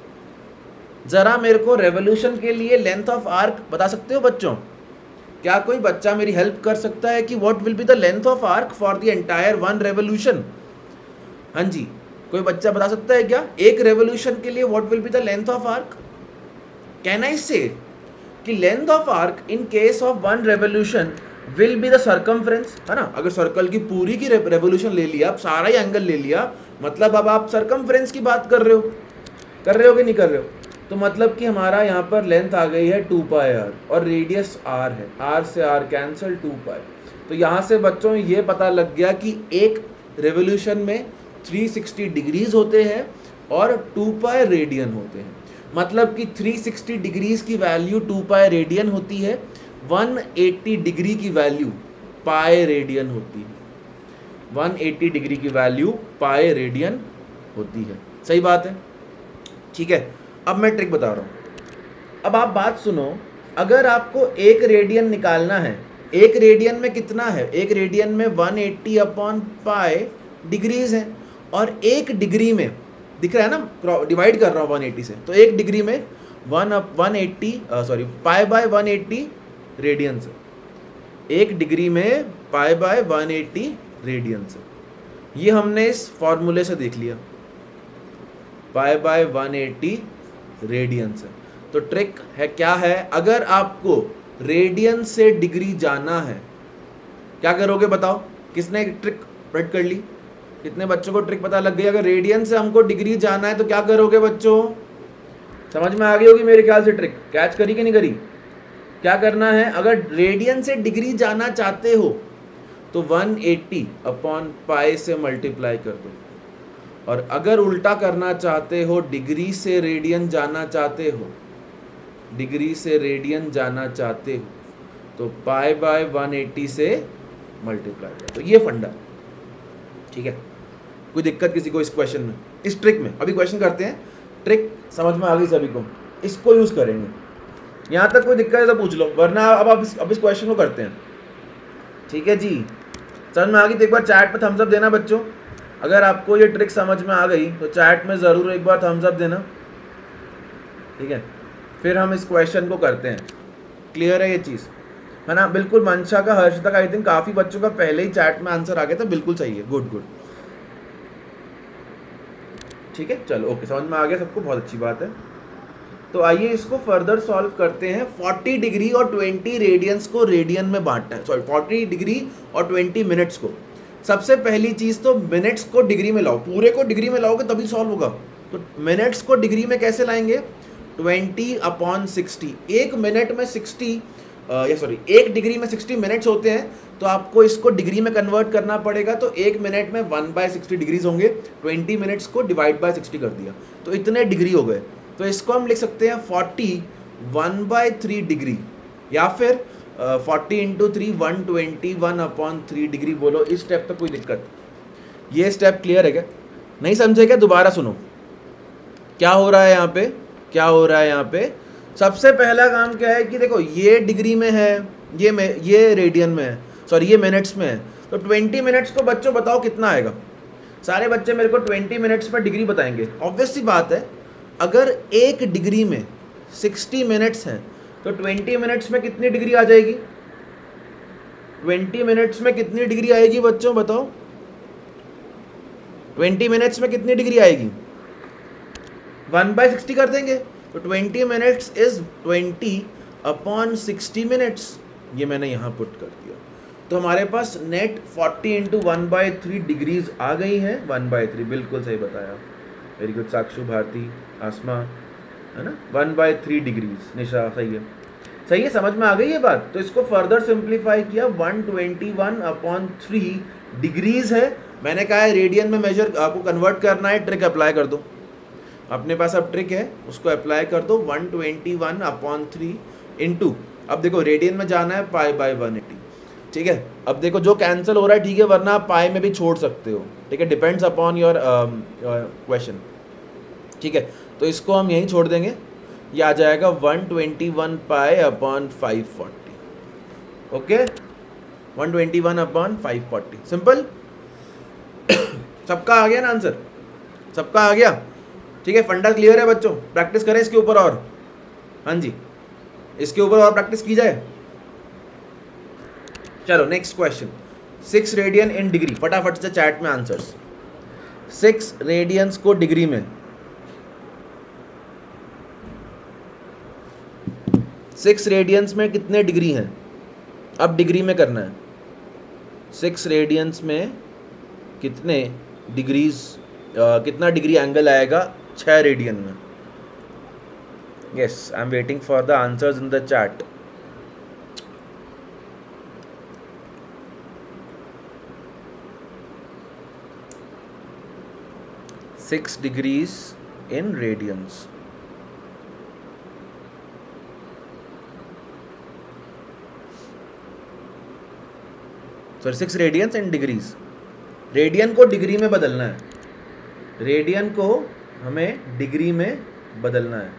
जरा मेरे को रेवोल्यूशन के लिए लेंथ ऑफ आर्क बता सकते हो बच्चों? क्या कोई बच्चा मेरी हेल्प कर सकता है कि what will be the length of arc for the entire one revolution? हाँ जी, कोई बच्चा बता सकता है क्या एक रेवोल्यूशन के लिए what will be the length of arc? Can I say कि length of arc in case of one revolution will be the circumference, है ना। अगर सर्कल की पूरी की रेवोल्यूशन ले लिया, आप सारा ही एंगल ले लिया, मतलब अब आप सर्कमफ्रेंस की बात कर रहे हो कर रहे हो कि नहीं कर रहे हो। तो मतलब कि हमारा यहाँ पर लेंथ आ गई है टू पाई आर और रेडियस आर है, आर से आर कैंसिल टू पाई। तो यहाँ से बच्चों ये पता लग गया कि एक रेवोल्यूशन में थ्री सिक्सटी डिग्रीज होते हैं और टू पाई रेडियन होते हैं। मतलब कि थ्री सिक्सटी डिग्रीज की वैल्यू टू पाई रेडियन होती है, वन एटी डिग्री की वैल्यू पाई रेडियन होती है, वन एटी डिग्री की वैल्यू पाई रेडियन होती है। सही बात है, ठीक है। अब मैं ट्रिक बता रहा हूँ। अब आप बात सुनो, अगर आपको एक रेडियन निकालना है, एक रेडियन में कितना है, एक रेडियन में one eighty upon pi degrees है और एक डिग्री में दिख रहा है ना, डिवाइड कर रहा हूँ वन एटी से, तो एक डिग्री में one up one eighty sorry pi by one eighty radian से, एक डिग्री में pi by one eighty radian से। ये हमने इस फॉर्मूले से देख लिया, pi by one eighty radian से। तो ट्रिक है क्या है, अगर आपको रेडियन से डिग्री जाना है क्या करोगे बताओ। किसने ट्रिक पढ़ कर ली, कितने बच्चों को ट्रिक पता लग गई। अगर रेडियन से हमको डिग्री जाना है तो क्या करोगे बच्चों, समझ में आ गई होगी मेरे ख्याल से। ट्रिक कैच करी कि नहीं करी। क्या करना है, अगर रेडियन से डिग्री जाना चाहते हो तो वन एटी अपॉन पाई से मल्टीप्लाई कर दो, और अगर उल्टा करना चाहते हो, डिग्री से रेडियन जाना चाहते हो, डिग्री से रेडियन जाना चाहते हो तो पाई बाय वन एटी से मल्टीप्लाई कर दो। ये फंडा, ठीक है। कोई दिक्कत किसी को इस क्वेश्चन में, इस ट्रिक में। अभी क्वेश्चन करते हैं, ट्रिक समझ में आ गई सभी को, इसको यूज करेंगे। यहाँ तक कोई दिक्कत है तो पूछ लो, वरना अब आप इस, अब इस क्वेश्चन को करते हैं, ठीक है जी। समझ में आ गई तो एक बार चैट पे थम्स अप देना बच्चों। अगर आपको ये ट्रिक समझ में आ गई तो चैट में ज़रूर एक बार थम्स अप देना, ठीक है। फिर हम इस क्वेश्चन को करते हैं। क्लियर है ये चीज़, है ना। बिल्कुल मंशा का, हर्षिता का, आई थिंक काफ़ी बच्चों का पहले ही चैट में आंसर आ गया था। बिल्कुल सही है, गुड गुड, ठीक है। चलो ओके, समझ में आ गया सबको, बहुत अच्छी बात है। तो आइए इसको फर्दर सॉल्व करते हैं। फोर्टी डिग्री और ट्वेंटी रेडियंस को रेडियन में बांटना है, सॉरी फोर्टी डिग्री और ट्वेंटी मिनट्स को। सबसे पहली चीज़ तो मिनट्स को डिग्री में लाओ, पूरे को डिग्री में लाओगे तभी सॉल्व होगा। तो मिनट्स को डिग्री में कैसे लाएंगे, ट्वेंटी अपॉन सिक्सटी। एक मिनट में सिक्सटी या सॉरी एक डिग्री में सिक्सटी मिनट्स होते हैं, तो आपको इसको डिग्री में कन्वर्ट करना पड़ेगा। तो एक मिनट में वन बाय सिक्सटी डिग्रीज होंगे, ट्वेंटी मिनट्स को डिवाइड बाय सिक्सटी कर दिया तो इतने डिग्री हो गए। तो इसको हम लिख सकते हैं forty one by three degree, या फिर forty into three one twenty one upon three degree. बोलो इस स्टेप तक कोई दिक्कत, ये स्टेप क्लियर है क्या, नहीं समझे क्या, दोबारा सुनो क्या हो रहा है यहाँ पे, क्या हो रहा है यहाँ पे। सबसे पहला काम क्या है कि देखो ये डिग्री में है, ये में ये रेडियन में है, सॉरी ये मिनट्स में है। तो ट्वेंटी मिनट्स को बच्चों बताओ कितना आएगा। सारे बच्चे मेरे को ट्वेंटी मिनट्स में डिग्री बताएंगे। ऑब्वियस सी बात है, अगर एक डिग्री में सिक्सटी मिनट्स हैं तो ट्वेंटी मिनट्स में कितनी डिग्री आ जाएगी, ट्वेंटी मिनट्स में कितनी डिग्री आएगी बच्चों बताओ, ट्वेंटी मिनट्स में कितनी डिग्री आएगी, वन बाय सिक्सटी कर देंगे। तो twenty minutes is twenty upon sixty minutes, ये मैंने यहाँ पुट कर दिया। तो हमारे पास net forty into one by three degrees आ गई हैं, वन बाई थ्री, बिल्कुल सही बताया, वेरी गुड साक्षु, भारती, आसमा, है ना, one by three degrees, Nisha, सही है, सही है, समझ में आ गई ये बात। तो इसको फर्दर सिंप्लीफाई किया, one twenty one upon three degrees है। मैंने कहा है रेडियन में मेजर आपको कन्वर्ट करना है, ट्रिक अप्लाई कर दो, अपने पास अब ट्रिक है उसको अप्लाई कर दो। One twenty one upon three into, अब देखो रेडियन में जाना है पाई बाय वन एटी, ठीक है। अब देखो जो कैंसिल हो रहा है, ठीक है, वरना आप पाई में भी छोड़ सकते हो, ठीक है, डिपेंड्स अपॉन योर क्वेश्चन, ठीक है। तो इसको हम यहीं छोड़ देंगे, ये आ जाएगा one twenty one pi upon five forty, okay, one twenty one upon five forty, simple. सबका आ गया ना आंसर, सबका आ गया, ठीक है। फंडा क्लियर है बच्चों, प्रैक्टिस करें इसके ऊपर और, हाँ जी, इसके ऊपर और प्रैक्टिस की जाए। चलो next question, six radian in degree, फटाफट से चैट में आंसर्स। सिक्स रेडियंस को डिग्री में, सिक्स रेडियंस में कितने डिग्री हैं, अब डिग्री में करना है, सिक्स रेडियंस में कितने डिग्रीज uh, कितना डिग्री एंगल आएगा छः रेडियन में। Yes, I am waiting for the answers in the chat. Six degrees in radians. Sorry six radians in degrees. Radian को डिग्री में बदलना है, रेडियन को हमें डिग्री में बदलना है।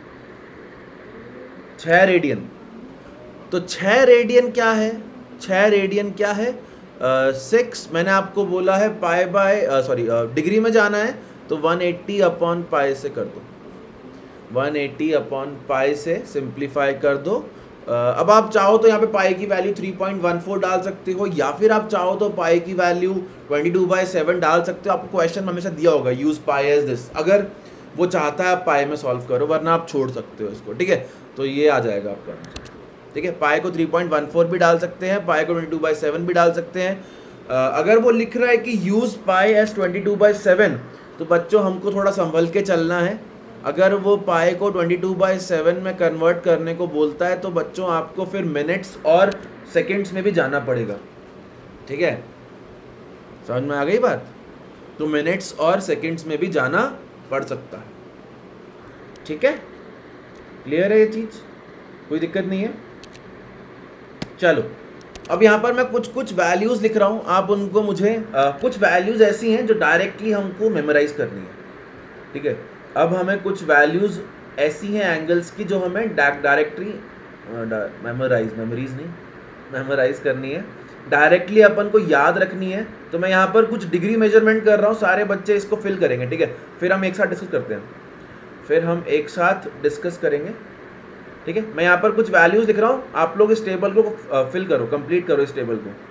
छः रेडियन, तो छः रेडियन क्या है, छः रेडियन क्या है, सिक्स uh, मैंने आपको बोला है पाई बाय सॉरी डिग्री में जाना है तो वन एट्टी अपॉन पाई से कर दो, वन एट्टी अपॉन पाई से सिंप्लीफाई कर दो। Uh, अब आप चाहो तो यहाँ पे पाई की value three point one four डाल सकते हो, या फिर आप चाहो तो पाई की value twenty two by seven डाल सकते हो। आपको क्वेश्चन हमेशा दिया होगा यूज पाई एज दिस, अगर वो चाहता है आप पाई में सॉल्व करो, वरना आप छोड़ सकते हो इसको। ठीक है, तो ये आ जाएगा आपका। ठीक है, पाई को थ्री पॉइंट वन फोर भी डाल सकते हैं, पाई को ट्वेंटी टू बाई सेवन भी डाल सकते हैं। uh, अगर वो लिख रहा है कि use pi as twenty two by seven, तो बच्चों हमको थोड़ा संभल के चलना है। अगर वो पाई को ट्वेंटी टू बाई सेवन में कन्वर्ट करने को बोलता है तो बच्चों आपको फिर मिनट्स और सेकंड्स में भी जाना पड़ेगा। ठीक है, समझ में आ गई बात? तो मिनट्स और सेकंड्स में भी जाना पड़ सकता है। ठीक है, क्लियर है ये चीज़, कोई दिक्कत नहीं है। चलो, अब यहाँ पर मैं कुछ कुछ वैल्यूज़ लिख रहा हूँ, आप उनको मुझे आ, कुछ वैल्यूज़ ऐसी हैं जो डायरेक्टली हमको मेमोराइज करनी है। ठीक है, अब हमें कुछ वैल्यूज़ ऐसी हैं एंगल्स की जो हमें डायरेक्टली मेमोराइज मेमोरीज नहीं मेमोराइज करनी है, डायरेक्टली अपन को याद रखनी है। तो मैं यहाँ पर कुछ डिग्री मेजरमेंट कर रहा हूँ, सारे बच्चे इसको फिल करेंगे। ठीक है, फिर हम एक साथ डिस्कस करते हैं, फिर हम एक साथ डिस्कस करेंगे। ठीक है, मैं यहाँ पर कुछ वैल्यूज़ लिख रहा हूँ, आप लोग इस टेबल को फिल करो, कंप्लीट करो इस टेबल को।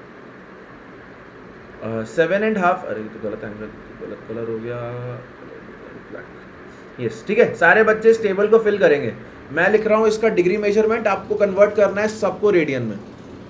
सेवन एंड हाफ, अरे तो गलत एंगल, गलत कलर हो गया, यस yes, ठीक है, सारे बच्चे इस टेबल को फिल करेंगे। मैं लिख रहा हूँ इसका डिग्री मेजरमेंट, आपको कन्वर्ट करना है सबको रेडियन में।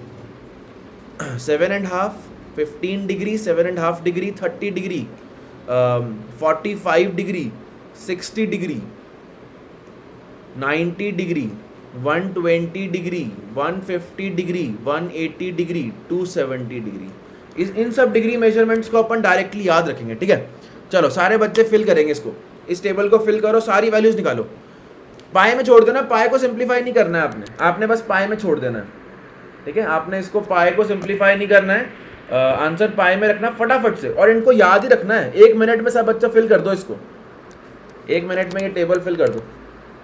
Seven and half, fifteen degree, seven and half degree, thirty degree, forty five degree, sixty degree, ninety degree, one twenty degree, one fifty degree, one eighty degree, two seventy degree. इस इन सब डिग्री मेजरमेंट्स को अपन डायरेक्टली याद रखेंगे। ठीक है, चलो सारे बच्चे फिल करेंगे इसको, इस टेबल को फिल करो, सारी वैल्यूज निकालो। पाई में छोड़ देना, पाई को सिंप्लीफाई नहीं करना है आपने आपने बस पाई में छोड़ देना है। ठीक है, आपने इसको पाई को सिंप्लीफाई नहीं करना है, आंसर पाई में रखना फटाफट से, और इनको याद ही रखना है। एक मिनट में सब बच्चा फिल कर दो इसको, एक मिनट में ये टेबल फिल कर दो।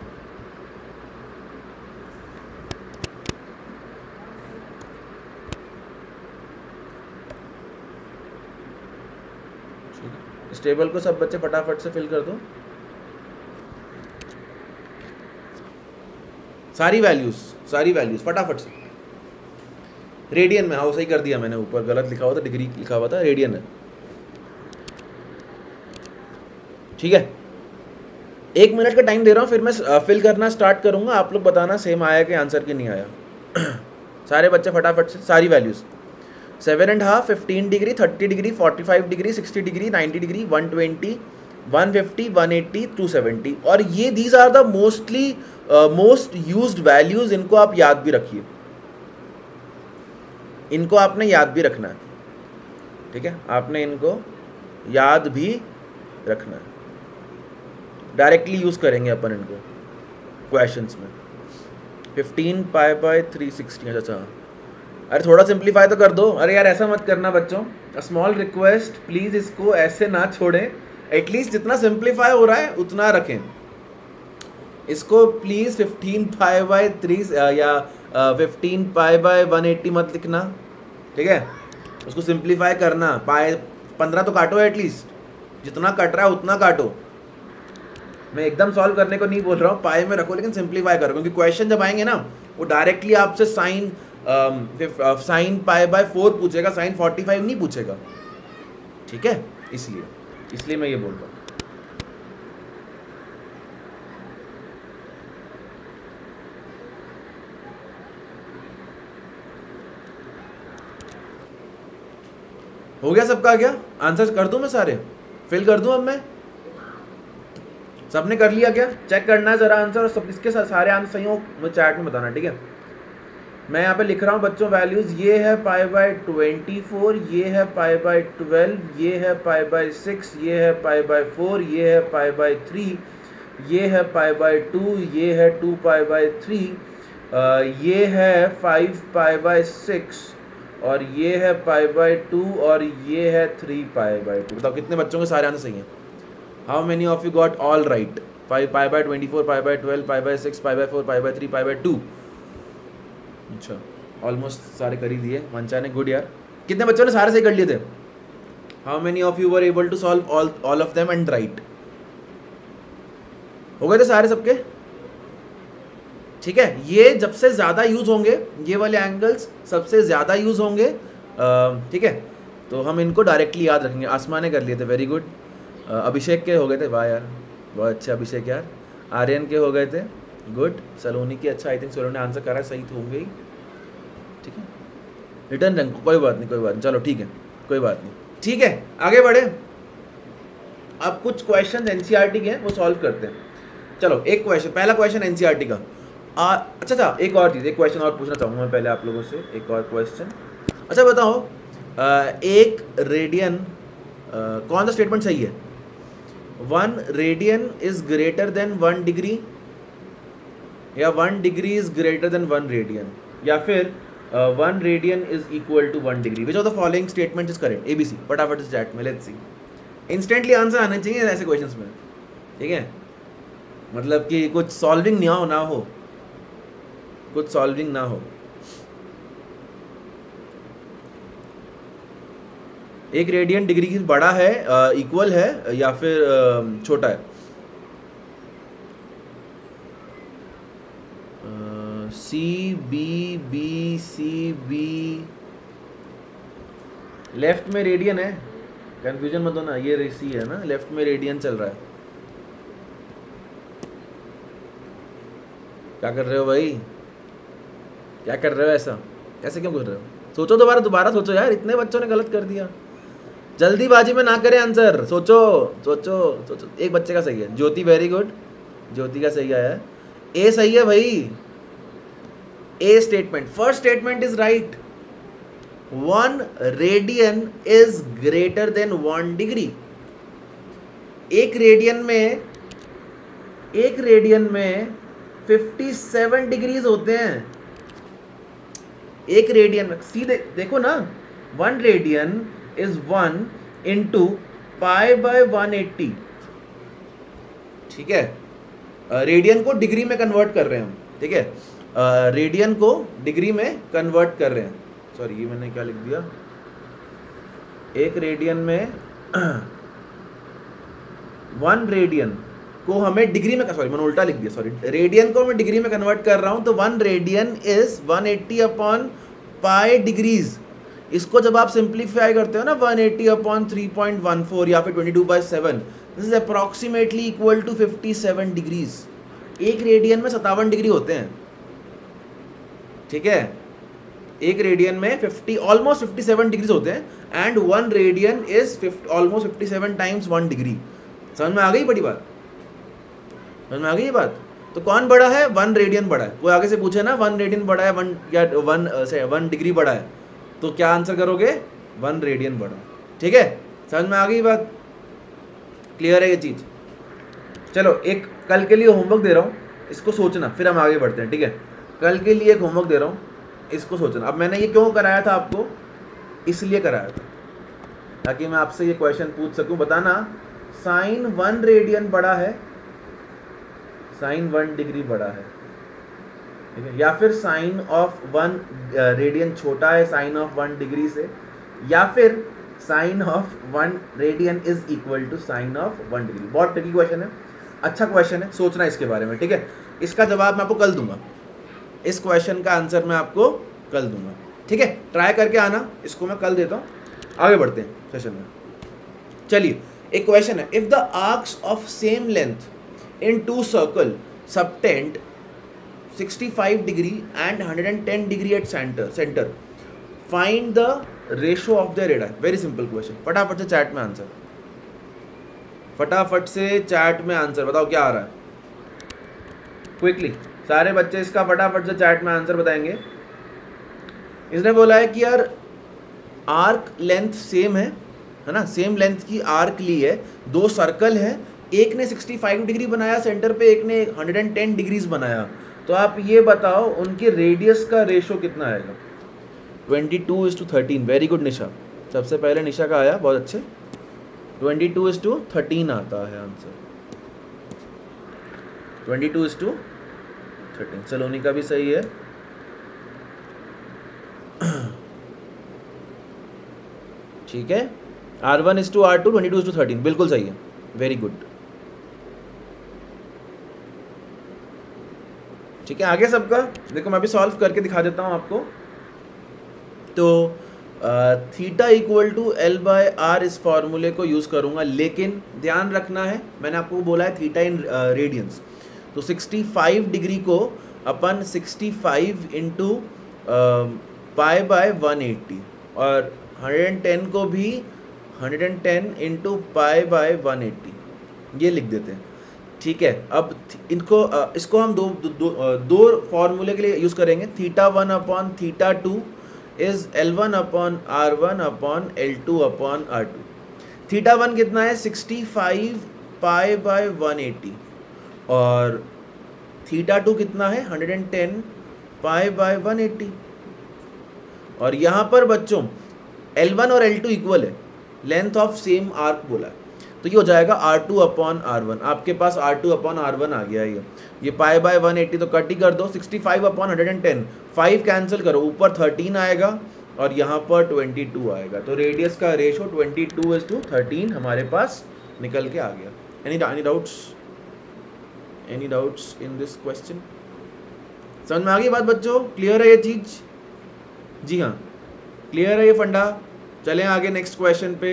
इस टेबल को सब बच्चे फटाफट से फिल कर दो, सारी वैल्यूज सारी वैल्यूज फटाफट से। रेडियन में, हाँ सही कर दिया मैंने, ऊपर गलत लिखा हुआ था, डिग्री लिखा हुआ था, रेडियन है। ठीक है, एक मिनट का टाइम दे रहा हूँ, फिर मैं फिल करना स्टार्ट करूंगा, आप लोग बताना सेम आया कि आंसर की नहीं आया। सारे बच्चे फटाफट से सारी values, seven and half, fifteen degree, thirty degree, forty five degree, sixty degree, ninety degree, one twenty, one fifty, one eighty, two seventy. और ये these are the mostly most used values, इनको आप याद भी रखिए, इनको आपने याद भी रखना है। ठीक है, आपने इनको याद भी रखना है, डायरेक्टली यूज करेंगे अपन इनको क्वेश्चंस में। Fifteen pi by three sixty, अच्छा अरे थोड़ा सिंप्लीफाई तो कर दो। अरे यार ऐसा मत करना बच्चों, अ स्मॉल रिक्वेस्ट प्लीज़, इसको ऐसे ना छोड़ें, एटलीस्ट जितना सिंप्लीफाई हो रहा है उतना रखें इसको please. Fifteen pi by three या fifteen pi by one eighty मत लिखना। ठीक है, उसको सिंप्लीफाई करना, पाई पंद्रह तो काटो एटलीस्ट, जितना कट रहा है उतना काटो। मैं एकदम सॉल्व करने को नहीं बोल रहा हूँ, पाई में रखो लेकिन सिंप्लीफाई करो, क्योंकि क्वेश्चन जब आएंगे ना वो डायरेक्टली आपसे sine sine pi by four पूछेगा, साइन फोर्टी फाइव नहीं पूछेगा। ठीक है, इसलिए इसलिए मैं ये बोल रहा हूँ। हो गया सबका? क्या आंसर कर दूं मैं सारे, फिल कर दूं अब मैं? सबने कर लिया क्या? चेक करना है जरा आंसर, और सब इसके सारे आंसर सही हो मुझे चैट में बताना, ठीक है? मैं यहाँ पे लिख रहा हूँ बच्चों वैल्यूज, ये है पाई बाय ट्वेंटी फोर, ये है पाई बाय ट्वेल्व, ये है पाई बाय सिक्स, ये है पाई बाय फोर, ये है पाई बाय थ्री, ये है पाई बाय टू, ये है टू पाई बाय थ्री, ये है फाइव पाई बाय सिक्स, और ये है पाई बाय टू, और ये है थ्री पाई बाय टू। बताओ कितने बच्चों के सारे आंसर सही हैं? How many of you got all right? Five pi by twenty four, pi by twelve, pi by six, pi by four, pi by three, pi by two. अच्छा, ऑलमोस्ट सारे कर ही दिए मंचा ने, गुड यार। कितने बच्चों ने सारे सही कर लिए थे? How many of you were able to solve all all of them and right? हो गए थे सारे सबके? ठीक है, ये जब से ज़्यादा यूज़ होंगे, ये वाले एंगल्स सबसे ज़्यादा यूज़ होंगे, ठीक है, तो हम इनको डायरेक्टली याद रखेंगे। आसमा ने कर लिए थे, वेरी गुड। अभिषेक के हो गए थे, वाह यार बहुत अच्छे अभिषेक यार। आर्यन के हो गए थे, गुड। सलोनी की, अच्छा आई थिंक सलोनी ने आंसर करा, सही तो होंगे ही, ठीक है। रिटर्न रंग, कोई बात नहीं, कोई बात नहीं, चलो ठीक है, कोई बात नहीं, ठीक है, आगे बढ़े। अब कुछ क्वेश्चन एनसीईआरटी के हैं, वो सॉल्व करते हैं। चलो एक क्वेश्चन, पहला क्वेश्चन एनसीईआरटी का। आ, अच्छा अच्छा, एक और चीज़, एक क्वेश्चन और पूछना चाहूँगा मैं पहले आप लोगों से, एक और क्वेश्चन। अच्छा बताओ, आ, एक रेडियन, कौन सा स्टेटमेंट सही है? One radian is greater than one degree, या one degree is greater than one radian, या फिर one radian is equal to one degree. Which of the following statement is correct? ABC, फटाफट इस चैट में, लेट्स सी। इंस्टेंटली आंसर आने चाहिए ऐसे क्वेश्चंस में, ठीक है? मतलब कि कुछ सॉल्विंग ना हो ना हो कुछ सॉल्विंग ना हो। एक रेडियन डिग्री की बड़ा है, इक्वल uh, है, या फिर uh, छोटा है? C B B C B, left में रेडियन है, कंफ्यूजन मत होना, ये सी है ना, लेफ्ट में रेडियन चल रहा है। क्या कर रहे हो भाई, क्या कर रहे हो? ऐसा ऐसे क्यों कर रहे हो? सोचो दोबारा, दोबारा सोचो यार, इतने बच्चों ने गलत कर दिया। जल्दीबाजी में ना करें आंसर, सोचो सोचो सोचो। एक बच्चे का सही है, ज्योति, वेरी गुड, ज्योति का सही आया है। ए सही है भाई, A statement, first statement is right. One radian is greater than one degree. एक रेडियन में एक रेडियन में सत्तावन डिग्रीज होते हैं। एक रेडियन में सीधे देखो ना, one radian is one into pi by one eighty, ठीक है? रेडियन को डिग्री में कन्वर्ट कर रहे हैं हम, ठीक है? रेडियन को डिग्री में कन्वर्ट कर रहे हैं। सॉरी, ये मैंने क्या लिख दिया? एक रेडियन में वन रेडियन को हमें डिग्री में, सॉरी मैंने उल्टा लिख दिया, सॉरी, रेडियन को मैं डिग्री में कन्वर्ट कर रहा हूं, तो one radian is one eighty upon pi degrees. इसको जब आप सिंप्लीफाई करते हो ना, one eighty upon three point one four या फिर twenty two by seven, this is approximately equal to fifty seven degrees. एक रेडियन में सत्तावन डिग्री होते हैं, ठीक है? एक रेडियन में fifty almost fifty seven degrees होते हैं, and one radian is almost fifty seven times one degree. समझ में आ गई बड़ी बात? समझ में आ गई ये बात? तो कौन बड़ा है? वन रेडियन बड़ा है। कोई आगे से पूछे ना वन रेडियन बड़ा है, वन या वन से वन डिग्री बड़ा है, तो क्या आंसर करोगे? वन रेडियन बड़ा, ठीक है? समझ में आ गई बात? क्लियर है ये चीज? चलो एक कल के लिए होमवर्क दे रहा हूँ, इसको सोचना, फिर हम आगे बढ़ते हैं, ठीक है? कल के लिए एक होमवर्क दे रहा हूँ, इसको सोचना। अब मैंने ये क्यों कराया था आपको? इसलिए कराया था ताकि मैं आपसे ये क्वेश्चन पूछ सकूं। बताना, साइन वन रेडियन बड़ा है, साइन वन डिग्री बड़ा है, ठीक है? या फिर साइन ऑफ वन रेडियन छोटा है साइन ऑफ वन डिग्री से, या फिर sine of one radian is equal to sine of one degree. बहुत ट्रिकी क्वेश्चन है, अच्छा क्वेश्चन है, सोचना इसके बारे में, ठीक है? इसका जवाब मैं आपको कल दूंगा, इस क्वेश्चन का आंसर मैं आपको कल दूंगा, ठीक है? ट्राई करके आना, इसको मैं कल देता हूँ। आगे बढ़ते हैं सेशन में। चलिए एक क्वेश्चन है, if the arcs of same length in two circle subtend sixty five degree and one hundred ten degree at centre centre find the ratio of the radii. Very simple question, फटाफट से चैट में आंसर, फटाफट से चैट में आंसर बताओ क्या आ रहा है क्विकली। सारे बच्चे इसका फटाफट से चैट में आंसर बताएंगे। इसने बोला है कि यार आर्क लेंथ सेम है है ना, सेम लेंथ की आर्क ली है, दो सर्कल है, एक ने पैंसठ डिग्री बनाया सेंटर पे, एक ने एक सौ दस डिग्रीज बनाया, तो आप ये बताओ उनके रेडियस का रेशो कितना आएगा। Twenty two is to thirteen. Very good Nisha, सबसे पहले निशा का आया, बहुत अच्छे। Twenty two is to thirteen आता है answer, twenty two is to thirteen. Saloni का भी सही है। ठीक है, R one is to R two, twenty two is to thirteen, बिल्कुल सही है, वेरी गुड। ठीक है, आगे सबका देखो, मैं भी सॉल्व करके दिखा देता हूं आपको। तो theta equal to L by R इस फॉर्मूले को यूज करूंगा, लेकिन ध्यान रखना है, मैंने आपको बोला है थीटा इन रेडियंस, तो सिक्सटी फाइव डिग्री को अपन sixty five into pi by one eighty, और वन हंड्रेड टेन को भी one hundred ten into pi by one eighty, ये लिख देते हैं। ठीक है, अब इनको इसको हम दो दो, दो फॉर्मूले के लिए यूज़ करेंगे। Theta one upon theta two is L one upon R one upon L two upon R two. Theta one कितना है, sixty five pi by one eighty, और थीटा टू कितना है, one hundred ten pi by one eighty. और यहाँ पर बच्चों एल वन और एल टू इक्वल है, लेंथ ऑफ सेम आर्क बोला है, तो ये हो जाएगा R two upon R one. आपके पास R two upon R one आ गया है। ये ये पाई बाय वन एट्टी तो कट ही कर दो, sixty five upon one hundred ten, five cancel करो, ऊपर थर्टीन आएगा और यहाँ पर ट्वेंटी टू आएगा, तो रेडियस का ratio twenty two is to thirteen हमारे पास निकल के आ गया। Any any doubts, any doubts in this question? समझ में आ गई बात बच्चों, क्लियर है ये चीज? जी हाँ, क्लियर है ये फंडा। चलें आगे नेक्स्ट क्वेश्चन पे।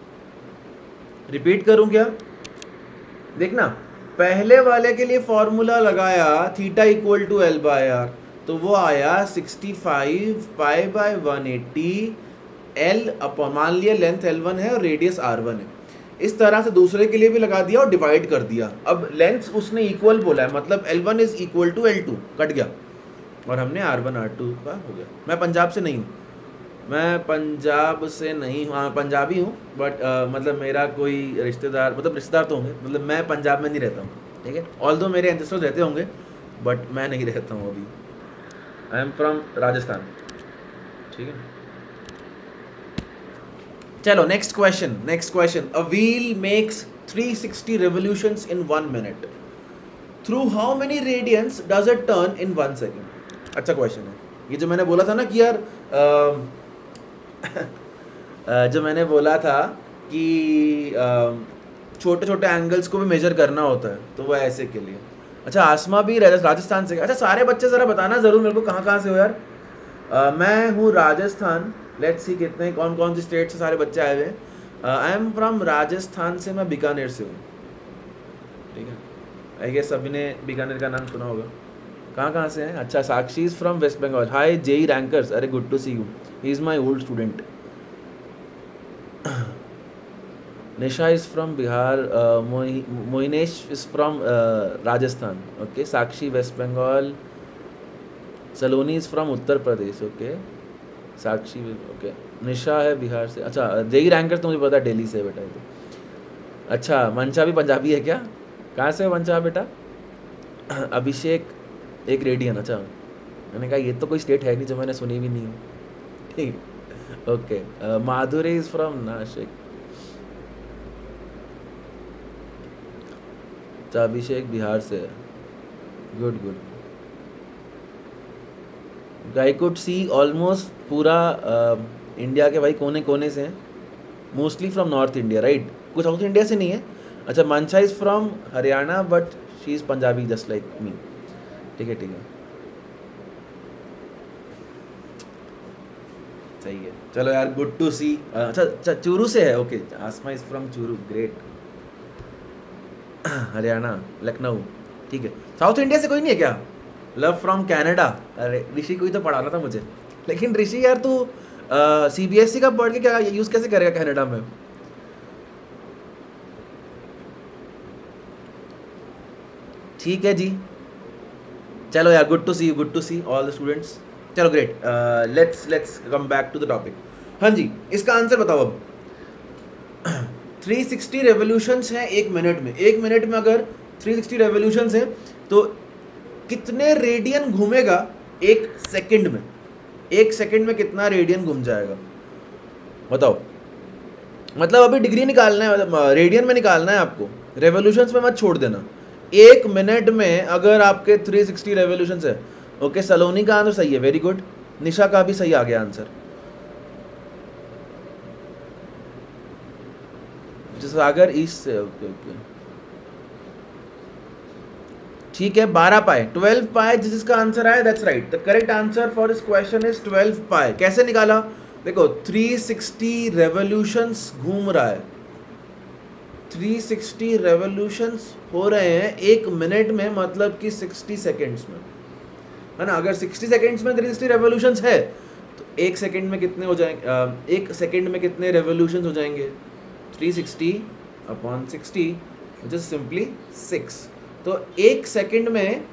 रिपीट करूं क्या? देखना, पहले वाले के लिए फॉर्मूला लगाया theta equal to L by R, तो वो आया sixty five pi by one eighty L upon, मान लिया लेंथ एल वन है और रेडियस आर वन है। इस तरह से दूसरे के लिए भी लगा दिया और डिवाइड कर दिया। अब लेंथ उसने इक्वल बोला है, मतलब L one is equal to L two, cut गया और हमने आर वन आर टू का हो गया। मैं पंजाब से नहीं हूँ, मैं पंजाब से नहीं हूँ, हाँ पंजाबी हूँ, बट uh, मतलब मेरा कोई रिश्तेदार, मतलब रिश्तेदार तो होंगे, मतलब मैं पंजाब में नहीं रहता हूँ। ठीक है, ऑल्दो मेरे एंसेस्टर्स रहते होंगे, बट मैं नहीं रहता हूँ अभी। I am from Rajasthan. ठीक है, चलो next question. Next question, a wheel makes three sixty revolutions in one minute. Through how many radians does it turn in one second? अच्छा क्वेश्चन है ये। जो मैंने बोला था ना कि यार जो मैंने बोला था कि छोटे छोटे एंगल्स को भी मेजर करना होता है, तो वो ऐसे के लिए। अच्छा, आसमा भी राजस्थान से। अच्छा, सारे बच्चे ज़रा बताना ज़रूर मेरे को कहाँ कहाँ से हो यार। uh, मैं हूँ राजस्थान। लेट्स सी कितने कौन कौन सी स्टेट से सारे बच्चे आए हुए हैं। आई एम फ्रॉम राजस्थान से, मैं बीकानेर से हूँ। ठीक है, आई गेस सभी ने बीकानेर का नाम सुना होगा। कहाँ कहाँ से हैं? अच्छा, Sakshi is from West Bengal. Hi JEE rankers, अरे good to see you, he is my old student. Nisha is from Bihar, Moinesh is from Rajasthan. Okay, Sakshi West Bengal, Saloni is from Uttar Pradesh. Okay, Sakshi, okay, Nisha है बिहार से। अच्छा, जेई रैंकर्स तो मुझे पता है दिल्ली से बेटा है तो। अच्छा, मंशा भी पंजाबी है क्या? कहाँ से है मंशा बेटा? अभिषेक एक रेडियन। अच्छा, मैंने कहा ये तो कोई स्टेट है नहीं जो मैंने सुनी भी नहीं है। ठीक, okay, Madhuri is from Nashik. अच्छा, अभिषेक बिहार से है, good good. I could see almost पूरा इंडिया के भाई कोने कोने से हैं, mostly from North India, right? कुछ साउथ इंडिया से नहीं है। अच्छा, Mansha is from Haryana but she is Punjabi just like me. ठीक है ठीक है, सही है। चलो यार, गुड टू सी। अच्छा अच्छा, चूरू से है। Okay, Asma is from Churu, great. Haryana, Lucknow. ठीक है, साउथ इंडिया से कोई नहीं है क्या? Luv from Canada. अरे ऋषि कोई तो पढ़ाना था मुझे, लेकिन ऋषि यार तू सीबीएसई का पढ़ के क्या यूज कैसे करेगा कनाडा में? ठीक है जी, चलो यार, good to see good to see all the students. चलो great, let's let's come back to the topic. हाँ जी, इसका आंसर बताओ अब। थ्री सिक्सटी रेवोल्यूशंस हैं एक मिनट में। एक मिनट में अगर थ्री सिक्सटी रेवोल्यूशंस हैं तो कितने रेडियन घूमेगा एक सेकंड में? एक सेकंड में कितना रेडियन घूम जाएगा बताओ? मतलब अभी डिग्री निकालना है, मतलब रेडियन में निकालना है आपको, रेवोल्यूशंस में मत छोड़ देना। एक मिनट में अगर आपके थ्री सिक्सटी रेवोल्यूशंस है, ओके, सलोनी का आंसर सही है, वेरी गुड। निशा का भी सही आ गया आंसर। सागर ईस्ट से, ओके ओके, ठीक है। बारह पाए, ट्वेल्व पाए जिसका आंसर आया, that's right. The correct answer for this question is twelve pi. कैसे निकाला? देखो, थ्री सिक्सटी रेवोल्यूशंस घूम रहा है, थ्री सिक्सटी रेवोल्यूशंस हो रहे हैं एक मिनट में, मतलब कि सिक्सटी सेकेंड्स में, है ना। अगर सिक्सटी सेकेंड्स में थ्री सिक्सटी रेवोल्यूशंस है तो एक सेकेंड में कितने हो जाएंगे? एक सेकेंड में कितने रेवोल्यूशंस हो जाएंगे? Three sixty upon sixty, which is simply six. तो एक सेकेंड में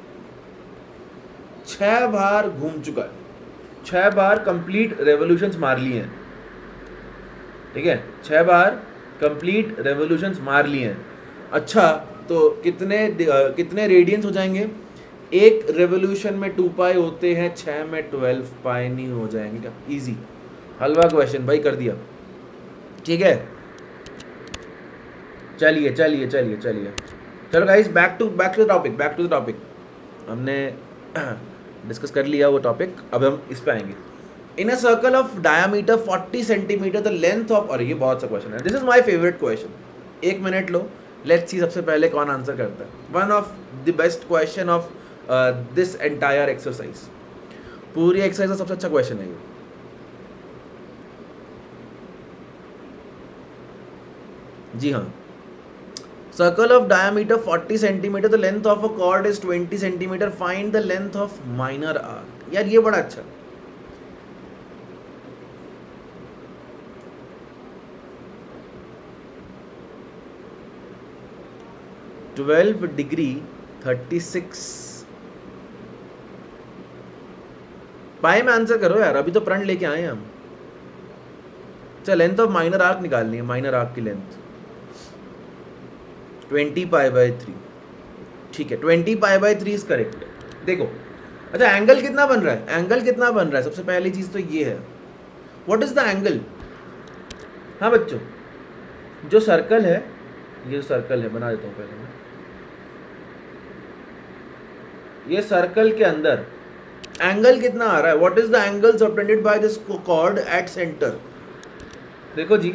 छह बार घूम चुका है, छह बार कंप्लीट रेवोल्यूशंस मार लिए हैं, ठीक है, छह बार कंप्लीट रेवोल्यूशंस मार लिए हैं। अच्छा, तो कितने कितने रेडियंस हो जाएंगे? एक रेवोल्यूशन में टू पाई होते हैं, छः में ट्वेल्व पाई नहीं हो जाएंगे क्या? इजी हलवा क्वेश्चन भाई, कर दिया, ठीक है। चलिए चलिए चलिए चलिए चलो guys, back to back to the topic, back to the topic. हमने डिस्कस कर लिया वो टॉपिक, अब हम इस पे आएंगे। In a circle of diameter forty centimeter the length of, और ये बहुत सा क्वेश्चन है, this is my favourite question. एक मिनट लो, लेट्स सी सबसे पहले कौन आंसर करता है। One of the best question of this entire exercise, पूरी एक्सरसाइज का सबसे अच्छा क्वेश्चन है ये। जी हाँ, circle of diameter forty centimeter, the length of a chord is twenty centimeter, find the length of minor arc. यार ये बड़ा अच्छा, twelve degree thirty six pi में आंसर करो यार, अभी तो प्रण लेके आए हैं हम। चल, लेंथ ऑफ माइनर आर्क निकालनी है, माइनर आर्क की length twenty pi by three, ठीक है, twenty pi by three is correct. देखो, अच्छा एंगल कितना बन रहा है? एंगल कितना बन रहा है? सबसे पहली चीज तो ये है, व्हाट इज द एंगल। हाँ बच्चों, जो सर्कल है, ये सर्कल है, बना देता हूँ पहले मैं, ये सर्कल के अंदर एंगल कितना आ रहा है? What is the angle subtended by this chord at centre. देखो जी,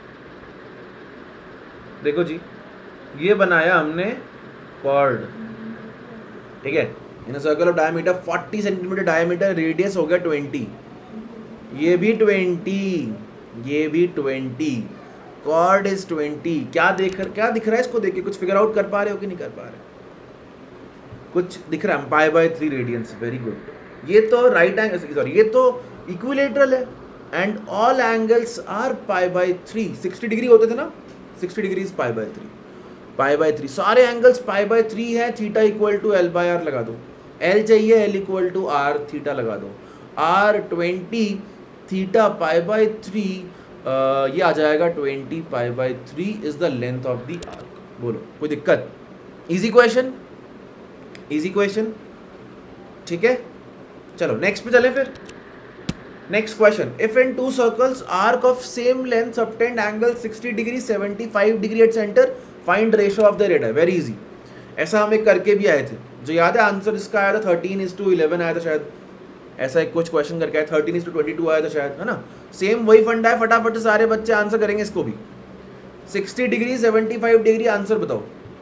देखो जी, ये बनाया हमने कॉर्ड, ठीक है, in a circle of diameter forty centimeter diameter, radius हो गया ट्वेंटी, ये भी ट्वेंटी, ये भी ट्वेंटी, कॉर्ड इज ट्वेंटी। क्या देख क्या दिख रहा है इसको देख के? कुछ फिगर आउट कर पा रहे हो कि नहीं कर पा रहे? कुछ दिख रहा है? Pi by three radians, very good. ये तो राइट एंगल, सॉरी ये तो इक्विलेटरल है, and all angles are pi by three. Sixty degree होते थे ना, sixty degree is pi by three, pi by three, सारे एंगल्स पाई बाय थ्री है। Theta equal to L by R लगा दो, एल चाहिए, L equal to R theta लगा दो, R twenty, theta pi by three, ये आ जाएगा twenty pi by three is the length of the arc. बोलो कोई दिक्कत? इजी क्वेश्चन, इजी क्वेश्चन, ठीक है। चलो नेक्स्ट पे चले फिर। Next question, if in two circles arc of same length obtained angle sixty degree seventy five degree at centre, find ratio of the radius. Very easy, ऐसा हम एक करके भी आए थे, जो याद है आंसर इसका आया था थर्टीन इज टू इलेवन आया था शायद, ऐसा एक कुछ क्वेश्चन करके आया, thirteen is to twenty two आया था शायद, है ना। सेम वही फंडा है, फटाफट से सारे बच्चे आंसर करेंगे इसको भी। Sixty degree seventy five degree, answer बताओ।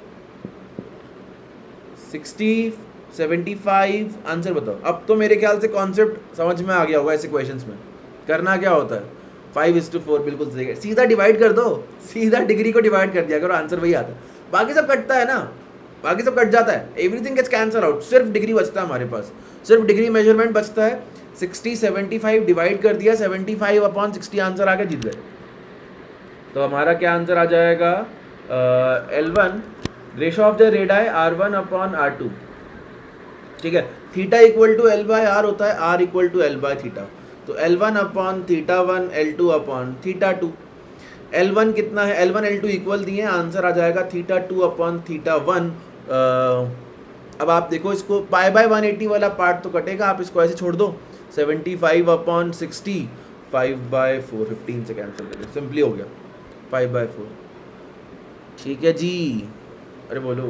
सिक्सटी सेवेंटी फाइव, आंसर बताओ। अब तो मेरे ख्याल से कॉन्सेप्ट समझ में आ गया होगा ऐसे क्वेश्चंस में। करना क्या होता है, फाइव इज टू फोर, बिल्कुल सही है, सीधा डिवाइड कर दो, सीधा डिग्री को डिवाइड कर दिया करो, आंसर वही आता है। बाकी सब कटता है ना, बाकी सब कट जाता है, एवरीथिंग गेट्स कैंसल आउट, सिर्फ डिग्री बचता है हमारे पास, सिर्फ डिग्री मेजरमेंट बचता है। सिक्सटी सेवेंटी फाइव डिवाइड कर दिया, seventy five upon sixty answer आ गया, जीत गए। तो हमारा क्या आंसर आ जाएगा, L one ratio of the radii R one upon R two, ठीक है। Theta equal to L by R होता है, R equal to L by theta, तो L one upon theta one, L two upon theta two. L one कितना है, L one L two equal दिए, आंसर आ जाएगा theta two upon theta one. अब आप देखो इसको, पाई बाय वन एटी वाला पार्ट तो कटेगा, आप इसको ऐसे छोड़ दो, seventy five upon sixty, five by four, fifteen से कैंसिल करें, सिंपली हो गया फाइव बाय फोर, ठीक है जी। अरे बोलो,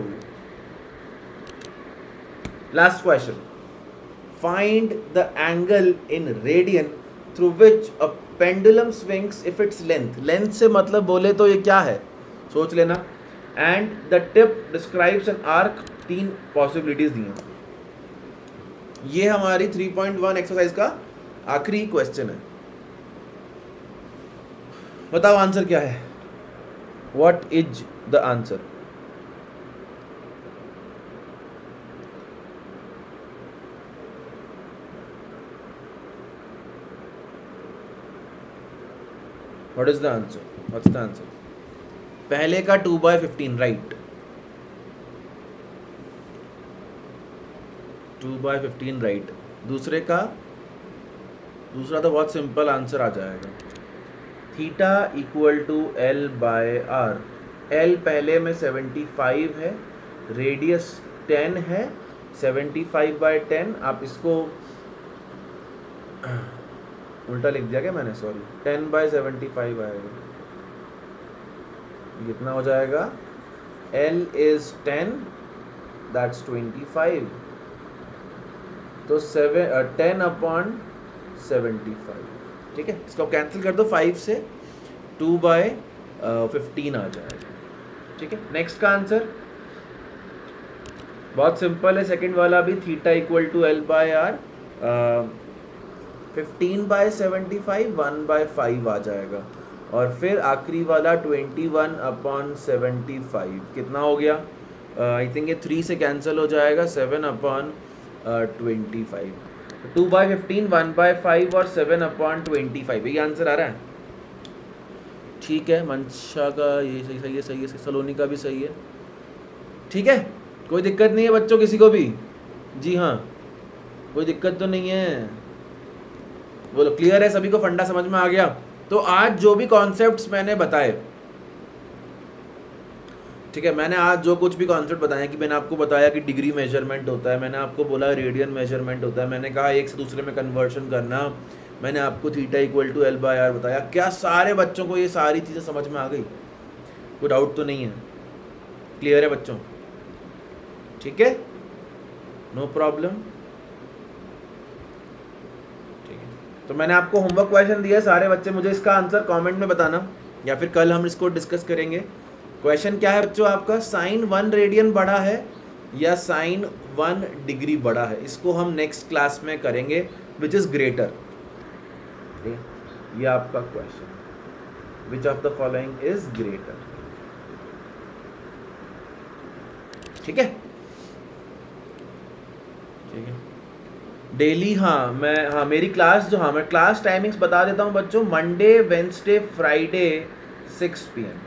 last question, find the angle in radian through which a pendulum swings if its length. Length से मतलब बोले तो ये क्या है, सोच लेना। And the tip describes an arc, तीन पॉसिबिलिटीज दी हैं। ये हमारी थ्री पॉइंट वन एक्सरसाइज का आखिरी क्वेश्चन है। बताओ आंसर क्या है, what is the answer. What is the answer? What's the answer? पहले का two by fifteen, right, two by fifteen right. दूसरे का, दूसरा तो बहुत सिंपल आंसर आ जाएगा, theta equal to L by R. L पहले में सेवेंटी फाइव है, रेडियस टेन है, सेवेंटी फाइव बाय टेन, आप इसको उल्टा लिख दिया क्या मैंने, sorry, ten by seventy five आएगा, कितना हो जाएगा, L is ten, that's twenty five, तो seven ten upon seventy five, ठीक है। इसको कैंसिल कर दो, फाइव से टू बाय फिफ्टीन आ जाएगा, ठीक है। नेक्स्ट का आंसर बहुत सिंपल है, सेकंड वाला भी, theta equal to L by R, fifteen by seventy five, one by five आ जाएगा, और फिर आखिरी वाला twenty one upon seventy five, कितना हो गया, आई थिंक ये थ्री से कैंसिल हो जाएगा, seven upon twenty five, two by fifteen, one by five और सेवन अपॉन ट्वेंटी फाइव, ये आंसर आ रहा है, ठीक है। मंशा का ये सही सही है, सही है, सलोनी का भी सही है, ठीक है, कोई दिक्कत नहीं है बच्चों किसी को भी, जी हाँ, कोई दिक्कत तो नहीं है, बोलो क्लियर है सभी को, फंडा समझ में आ गया। तो आज जो भी कॉन्सेप्ट्स मैंने बताए, ठीक है, मैंने आज जो कुछ भी कॉन्सेप्ट बताया, कि मैंने आपको बताया कि डिग्री मेजरमेंट होता है, मैंने आपको बोला रेडियन मेजरमेंट होता है, मैंने कहा एक से दूसरे में कन्वर्शन करना, मैंने आपको theta equal to L by R बताया, क्या सारे बच्चों को ये सारी चीज़ें समझ में आ गई, कोई डाउट तो नहीं है, क्लियर है बच्चों, ठीक है, नो प्रॉब्लम। तो मैंने आपको होमवर्क क्वेश्चन दिया है, सारे बच्चे मुझे इसका आंसर कमेंट में बताना, या फिर कल हम इसको डिस्कस करेंगे। क्वेश्चन क्या है बच्चों आपका, साइन वन रेडियन बड़ा है या साइन वन डिग्री बड़ा है, इसको हम नेक्स्ट क्लास में करेंगे, विच इज ग्रेटर, ये आपका question, which of the following is greater, ठीक है, ठीक है। डेली, हाँ मैं, हाँ मेरी क्लास जो, हाँ मैं क्लास टाइमिंग्स बता देता हूँ बच्चों, Monday Wednesday Friday six P M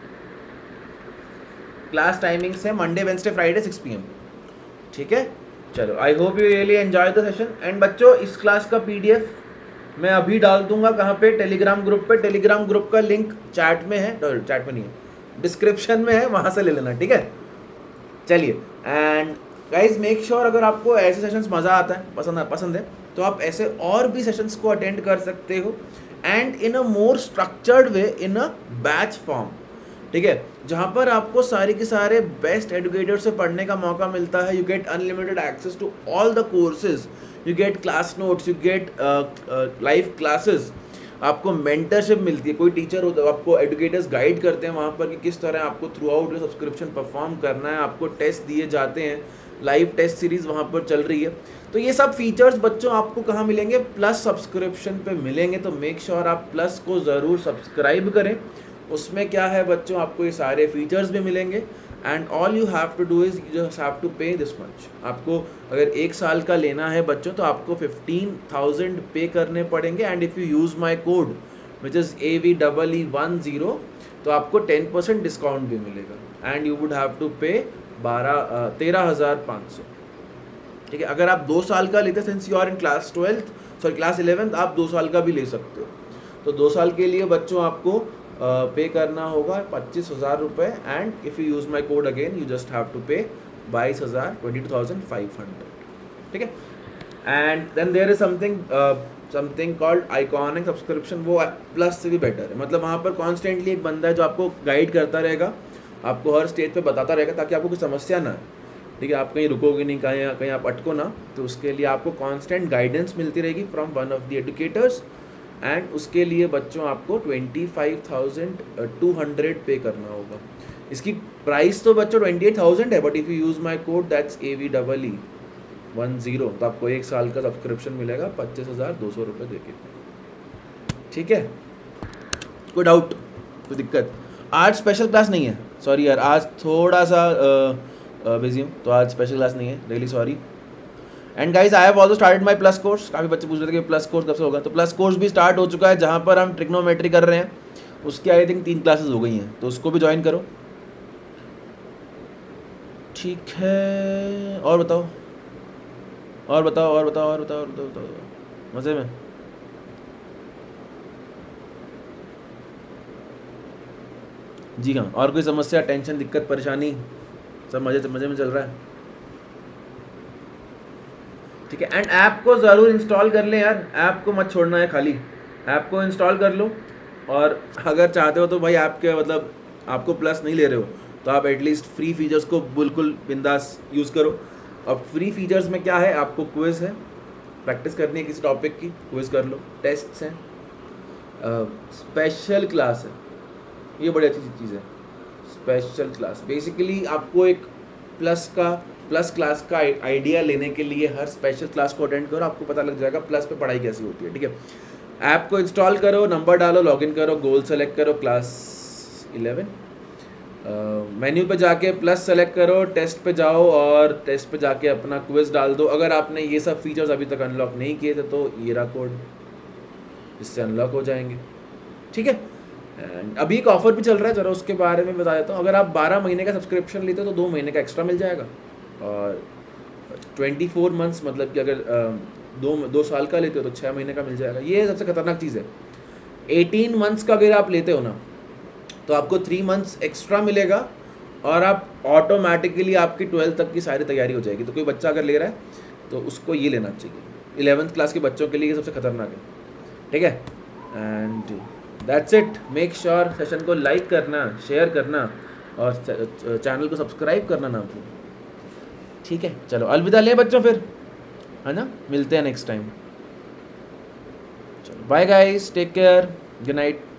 class timings है, Monday Wednesday Friday six P M, ठीक है। चलो, I hope you really enjoy the session. And बच्चों इस क्लास का पीडीएफ मैं अभी डाल दूंगा, कहाँ पे, टेलीग्राम ग्रुप पे, टेलीग्राम ग्रुप का लिंक चैट में है, चैट में नहीं है, डिस्क्रिप्शन में है, वहाँ से ले लेना, ठीक है। चलिए, एंड गाइज मेक श्योर, अगर आपको ऐसे सेशंस मज़ा आता है, पसंद पसंद है, तो आप ऐसे और भी सेशंस को अटेंड कर सकते हो, and in a more structured way, in a batch form, ठीक है, जहाँ पर आपको सारे के सारे बेस्ट एजुकेटर से पढ़ने का मौका मिलता है। You get unlimited access to all the courses, you get class notes, you get live classes, आपको मेंटरशिप मिलती है, कोई टीचर होता है, आपको एजुकेटर्स गाइड करते हैं वहाँ पर कि किस तरह आपको throughout your subscription perform करना है, आपको टेस्ट दिए जाते हैं, लाइव टेस्ट सीरीज़ वहाँ पर चल रही है। तो ये सब फीचर्स बच्चों आपको कहाँ मिलेंगे, प्लस सब्सक्रिप्शन पे मिलेंगे, तो मेक श्योर आप प्लस को ज़रूर सब्सक्राइब करें। उसमें क्या है बच्चों, आपको ये सारे फीचर्स भी मिलेंगे, and all you have to do is you just have to pay this much. आपको अगर एक साल का लेना है बच्चों तो आपको फिफ्टीन थाउजेंड पे करने पड़ेंगे, and if you use my code which is A V double E one zero तो आपको टेन परसेंट डिस्काउंट भी मिलेगा, and you would have to pay बारह तेरह हज़ार पाँच सौ। ठीक है, अगर आप दो साल का लेते since you are in class twelfth sorry class eleventh, आप दो साल का भी ले सकते हो। तो दो साल के लिए बच्चों आपको पे uh, करना होगा पच्चीस हज़ार रुपये, and if you use my code again you just have to pay बाईस हज़ार twenty two thousand five hundred. ठीक है, and then there is something something called iconic subscription, वो प्लस से भी बेटर है। मतलब वहाँ पर कॉन्स्टेंटली एक बंदा है जो आपको गाइड करता रहेगा, आपको हर स्टेज पे बताता रहेगा ताकि आपको कोई समस्या ना है। ठीक है, आप कहीं रुकोगे नहीं, कहीं कहीं आप अटको ना, तो उसके लिए आपको कांस्टेंट गाइडेंस मिलती रहेगी from one of the educators, and उसके लिए बच्चों आपको twenty five thousand two hundred pay करना होगा। इसकी प्राइस तो बच्चों ट्वेंटी एट थाउजेंड है, but if you use my code that's A V double E one zero तो आपको एक साल का सब्सक्रिप्शन मिलेगा पच्चीस हज़ार दो सौ रुपये दे के। ठीक है, कोई डाउट, कोई दिक्कत? आज स्पेशल क्लास नहीं है, सॉरी यार, आज थोड़ा सा बिजी हूँ तो आज स्पेशल क्लास नहीं है, really sorry. And guys I have also started my plus course. काफ़ी बच्चे पूछ रहे थे कि प्लस कोर्स कब से होगा, तो प्लस कोर्स भी स्टार्ट हो चुका है जहाँ पर हम ट्रिग्नोमेट्री कर रहे हैं। उसकी आई थिंक तीन क्लासेस हो गई हैं, तो उसको भी ज्वाइन करो। ठीक है, और बताओ और बताओ और बताओ और बताओ और बताओ, बताओ मज़े में। जी हाँ, और कोई समस्या, टेंशन, दिक्कत, परेशानी, सब मज़े मज़े में चल रहा है? ठीक है, एंड ऐप को ज़रूर इंस्टॉल कर ले यार, ऐप को मत छोड़ना है खाली, ऐप को इंस्टॉल कर लो। और अगर चाहते हो तो भाई ऐप के मतलब आपको प्लस नहीं ले रहे हो तो आप एटलीस्ट फ्री फीचर्स को बिल्कुल बिंदास यूज़ करो। अब फ्री फीचर्स में क्या है, आपको क्विज़ है, प्रैक्टिस करनी है किसी टॉपिक की, क्विज़ कर लो, टेस्ट्स हैं, स्पेशल क्लास है, ये बड़ी अच्छी चीज़ है। स्पेशल क्लास बेसिकली आपको एक प्लस का प्लस क्लास का आइडिया लेने के लिए हर स्पेशल क्लास को अटेंड करो, आपको पता लग जाएगा प्लस पे पढ़ाई कैसी होती है। ठीक है, ऐप को इंस्टॉल करो, नंबर डालो, लॉगिन करो, गोल सेलेक्ट करो क्लास इलेवन, मेन्यू पे जाके प्लस सेलेक्ट करो, टेस्ट पे जाओ और टेस्ट पे जाके अपना क्विज डाल दो। अगर आपने ये सब फीचर्स अभी तक अनलॉक नहीं किए थे तो ये रहा कोड, इससे अनलॉक हो जाएंगे। ठीक है, एंड अभी एक ऑफर भी चल रहा है, ज़रा उसके बारे में बता देता हूँ। अगर आप बारह महीने का सब्सक्रिप्शन लेते हो तो दो महीने का एक्स्ट्रा मिल जाएगा, और ट्वेंटी फोर मंथ्स मतलब कि अगर दो दो साल का लेते हो तो छः महीने का मिल जाएगा। ये सबसे खतरनाक चीज़ है। एटीन मंथ्स का अगर आप लेते हो ना तो आपको थ्री मंथ्स एक्स्ट्रा मिलेगा, और आप ऑटोमेटिकली आपकी ट्वेल्थ तक की सारी तैयारी हो जाएगी। तो कोई बच्चा अगर ले रहा है तो उसको ये लेना चाहिए, इलेवेंथ क्लास के बच्चों के लिए ये सबसे खतरनाक है। ठीक है, and that's it. Make sure session को लाइक करना, शेयर करना और चैनल को सब्सक्राइब करना ना भूलें। ठीक है, चलो अलविदा लें बच्चों, फिर है ना, मिलते हैं नेक्स्ट टाइम। चलो bye guys, take care, good night.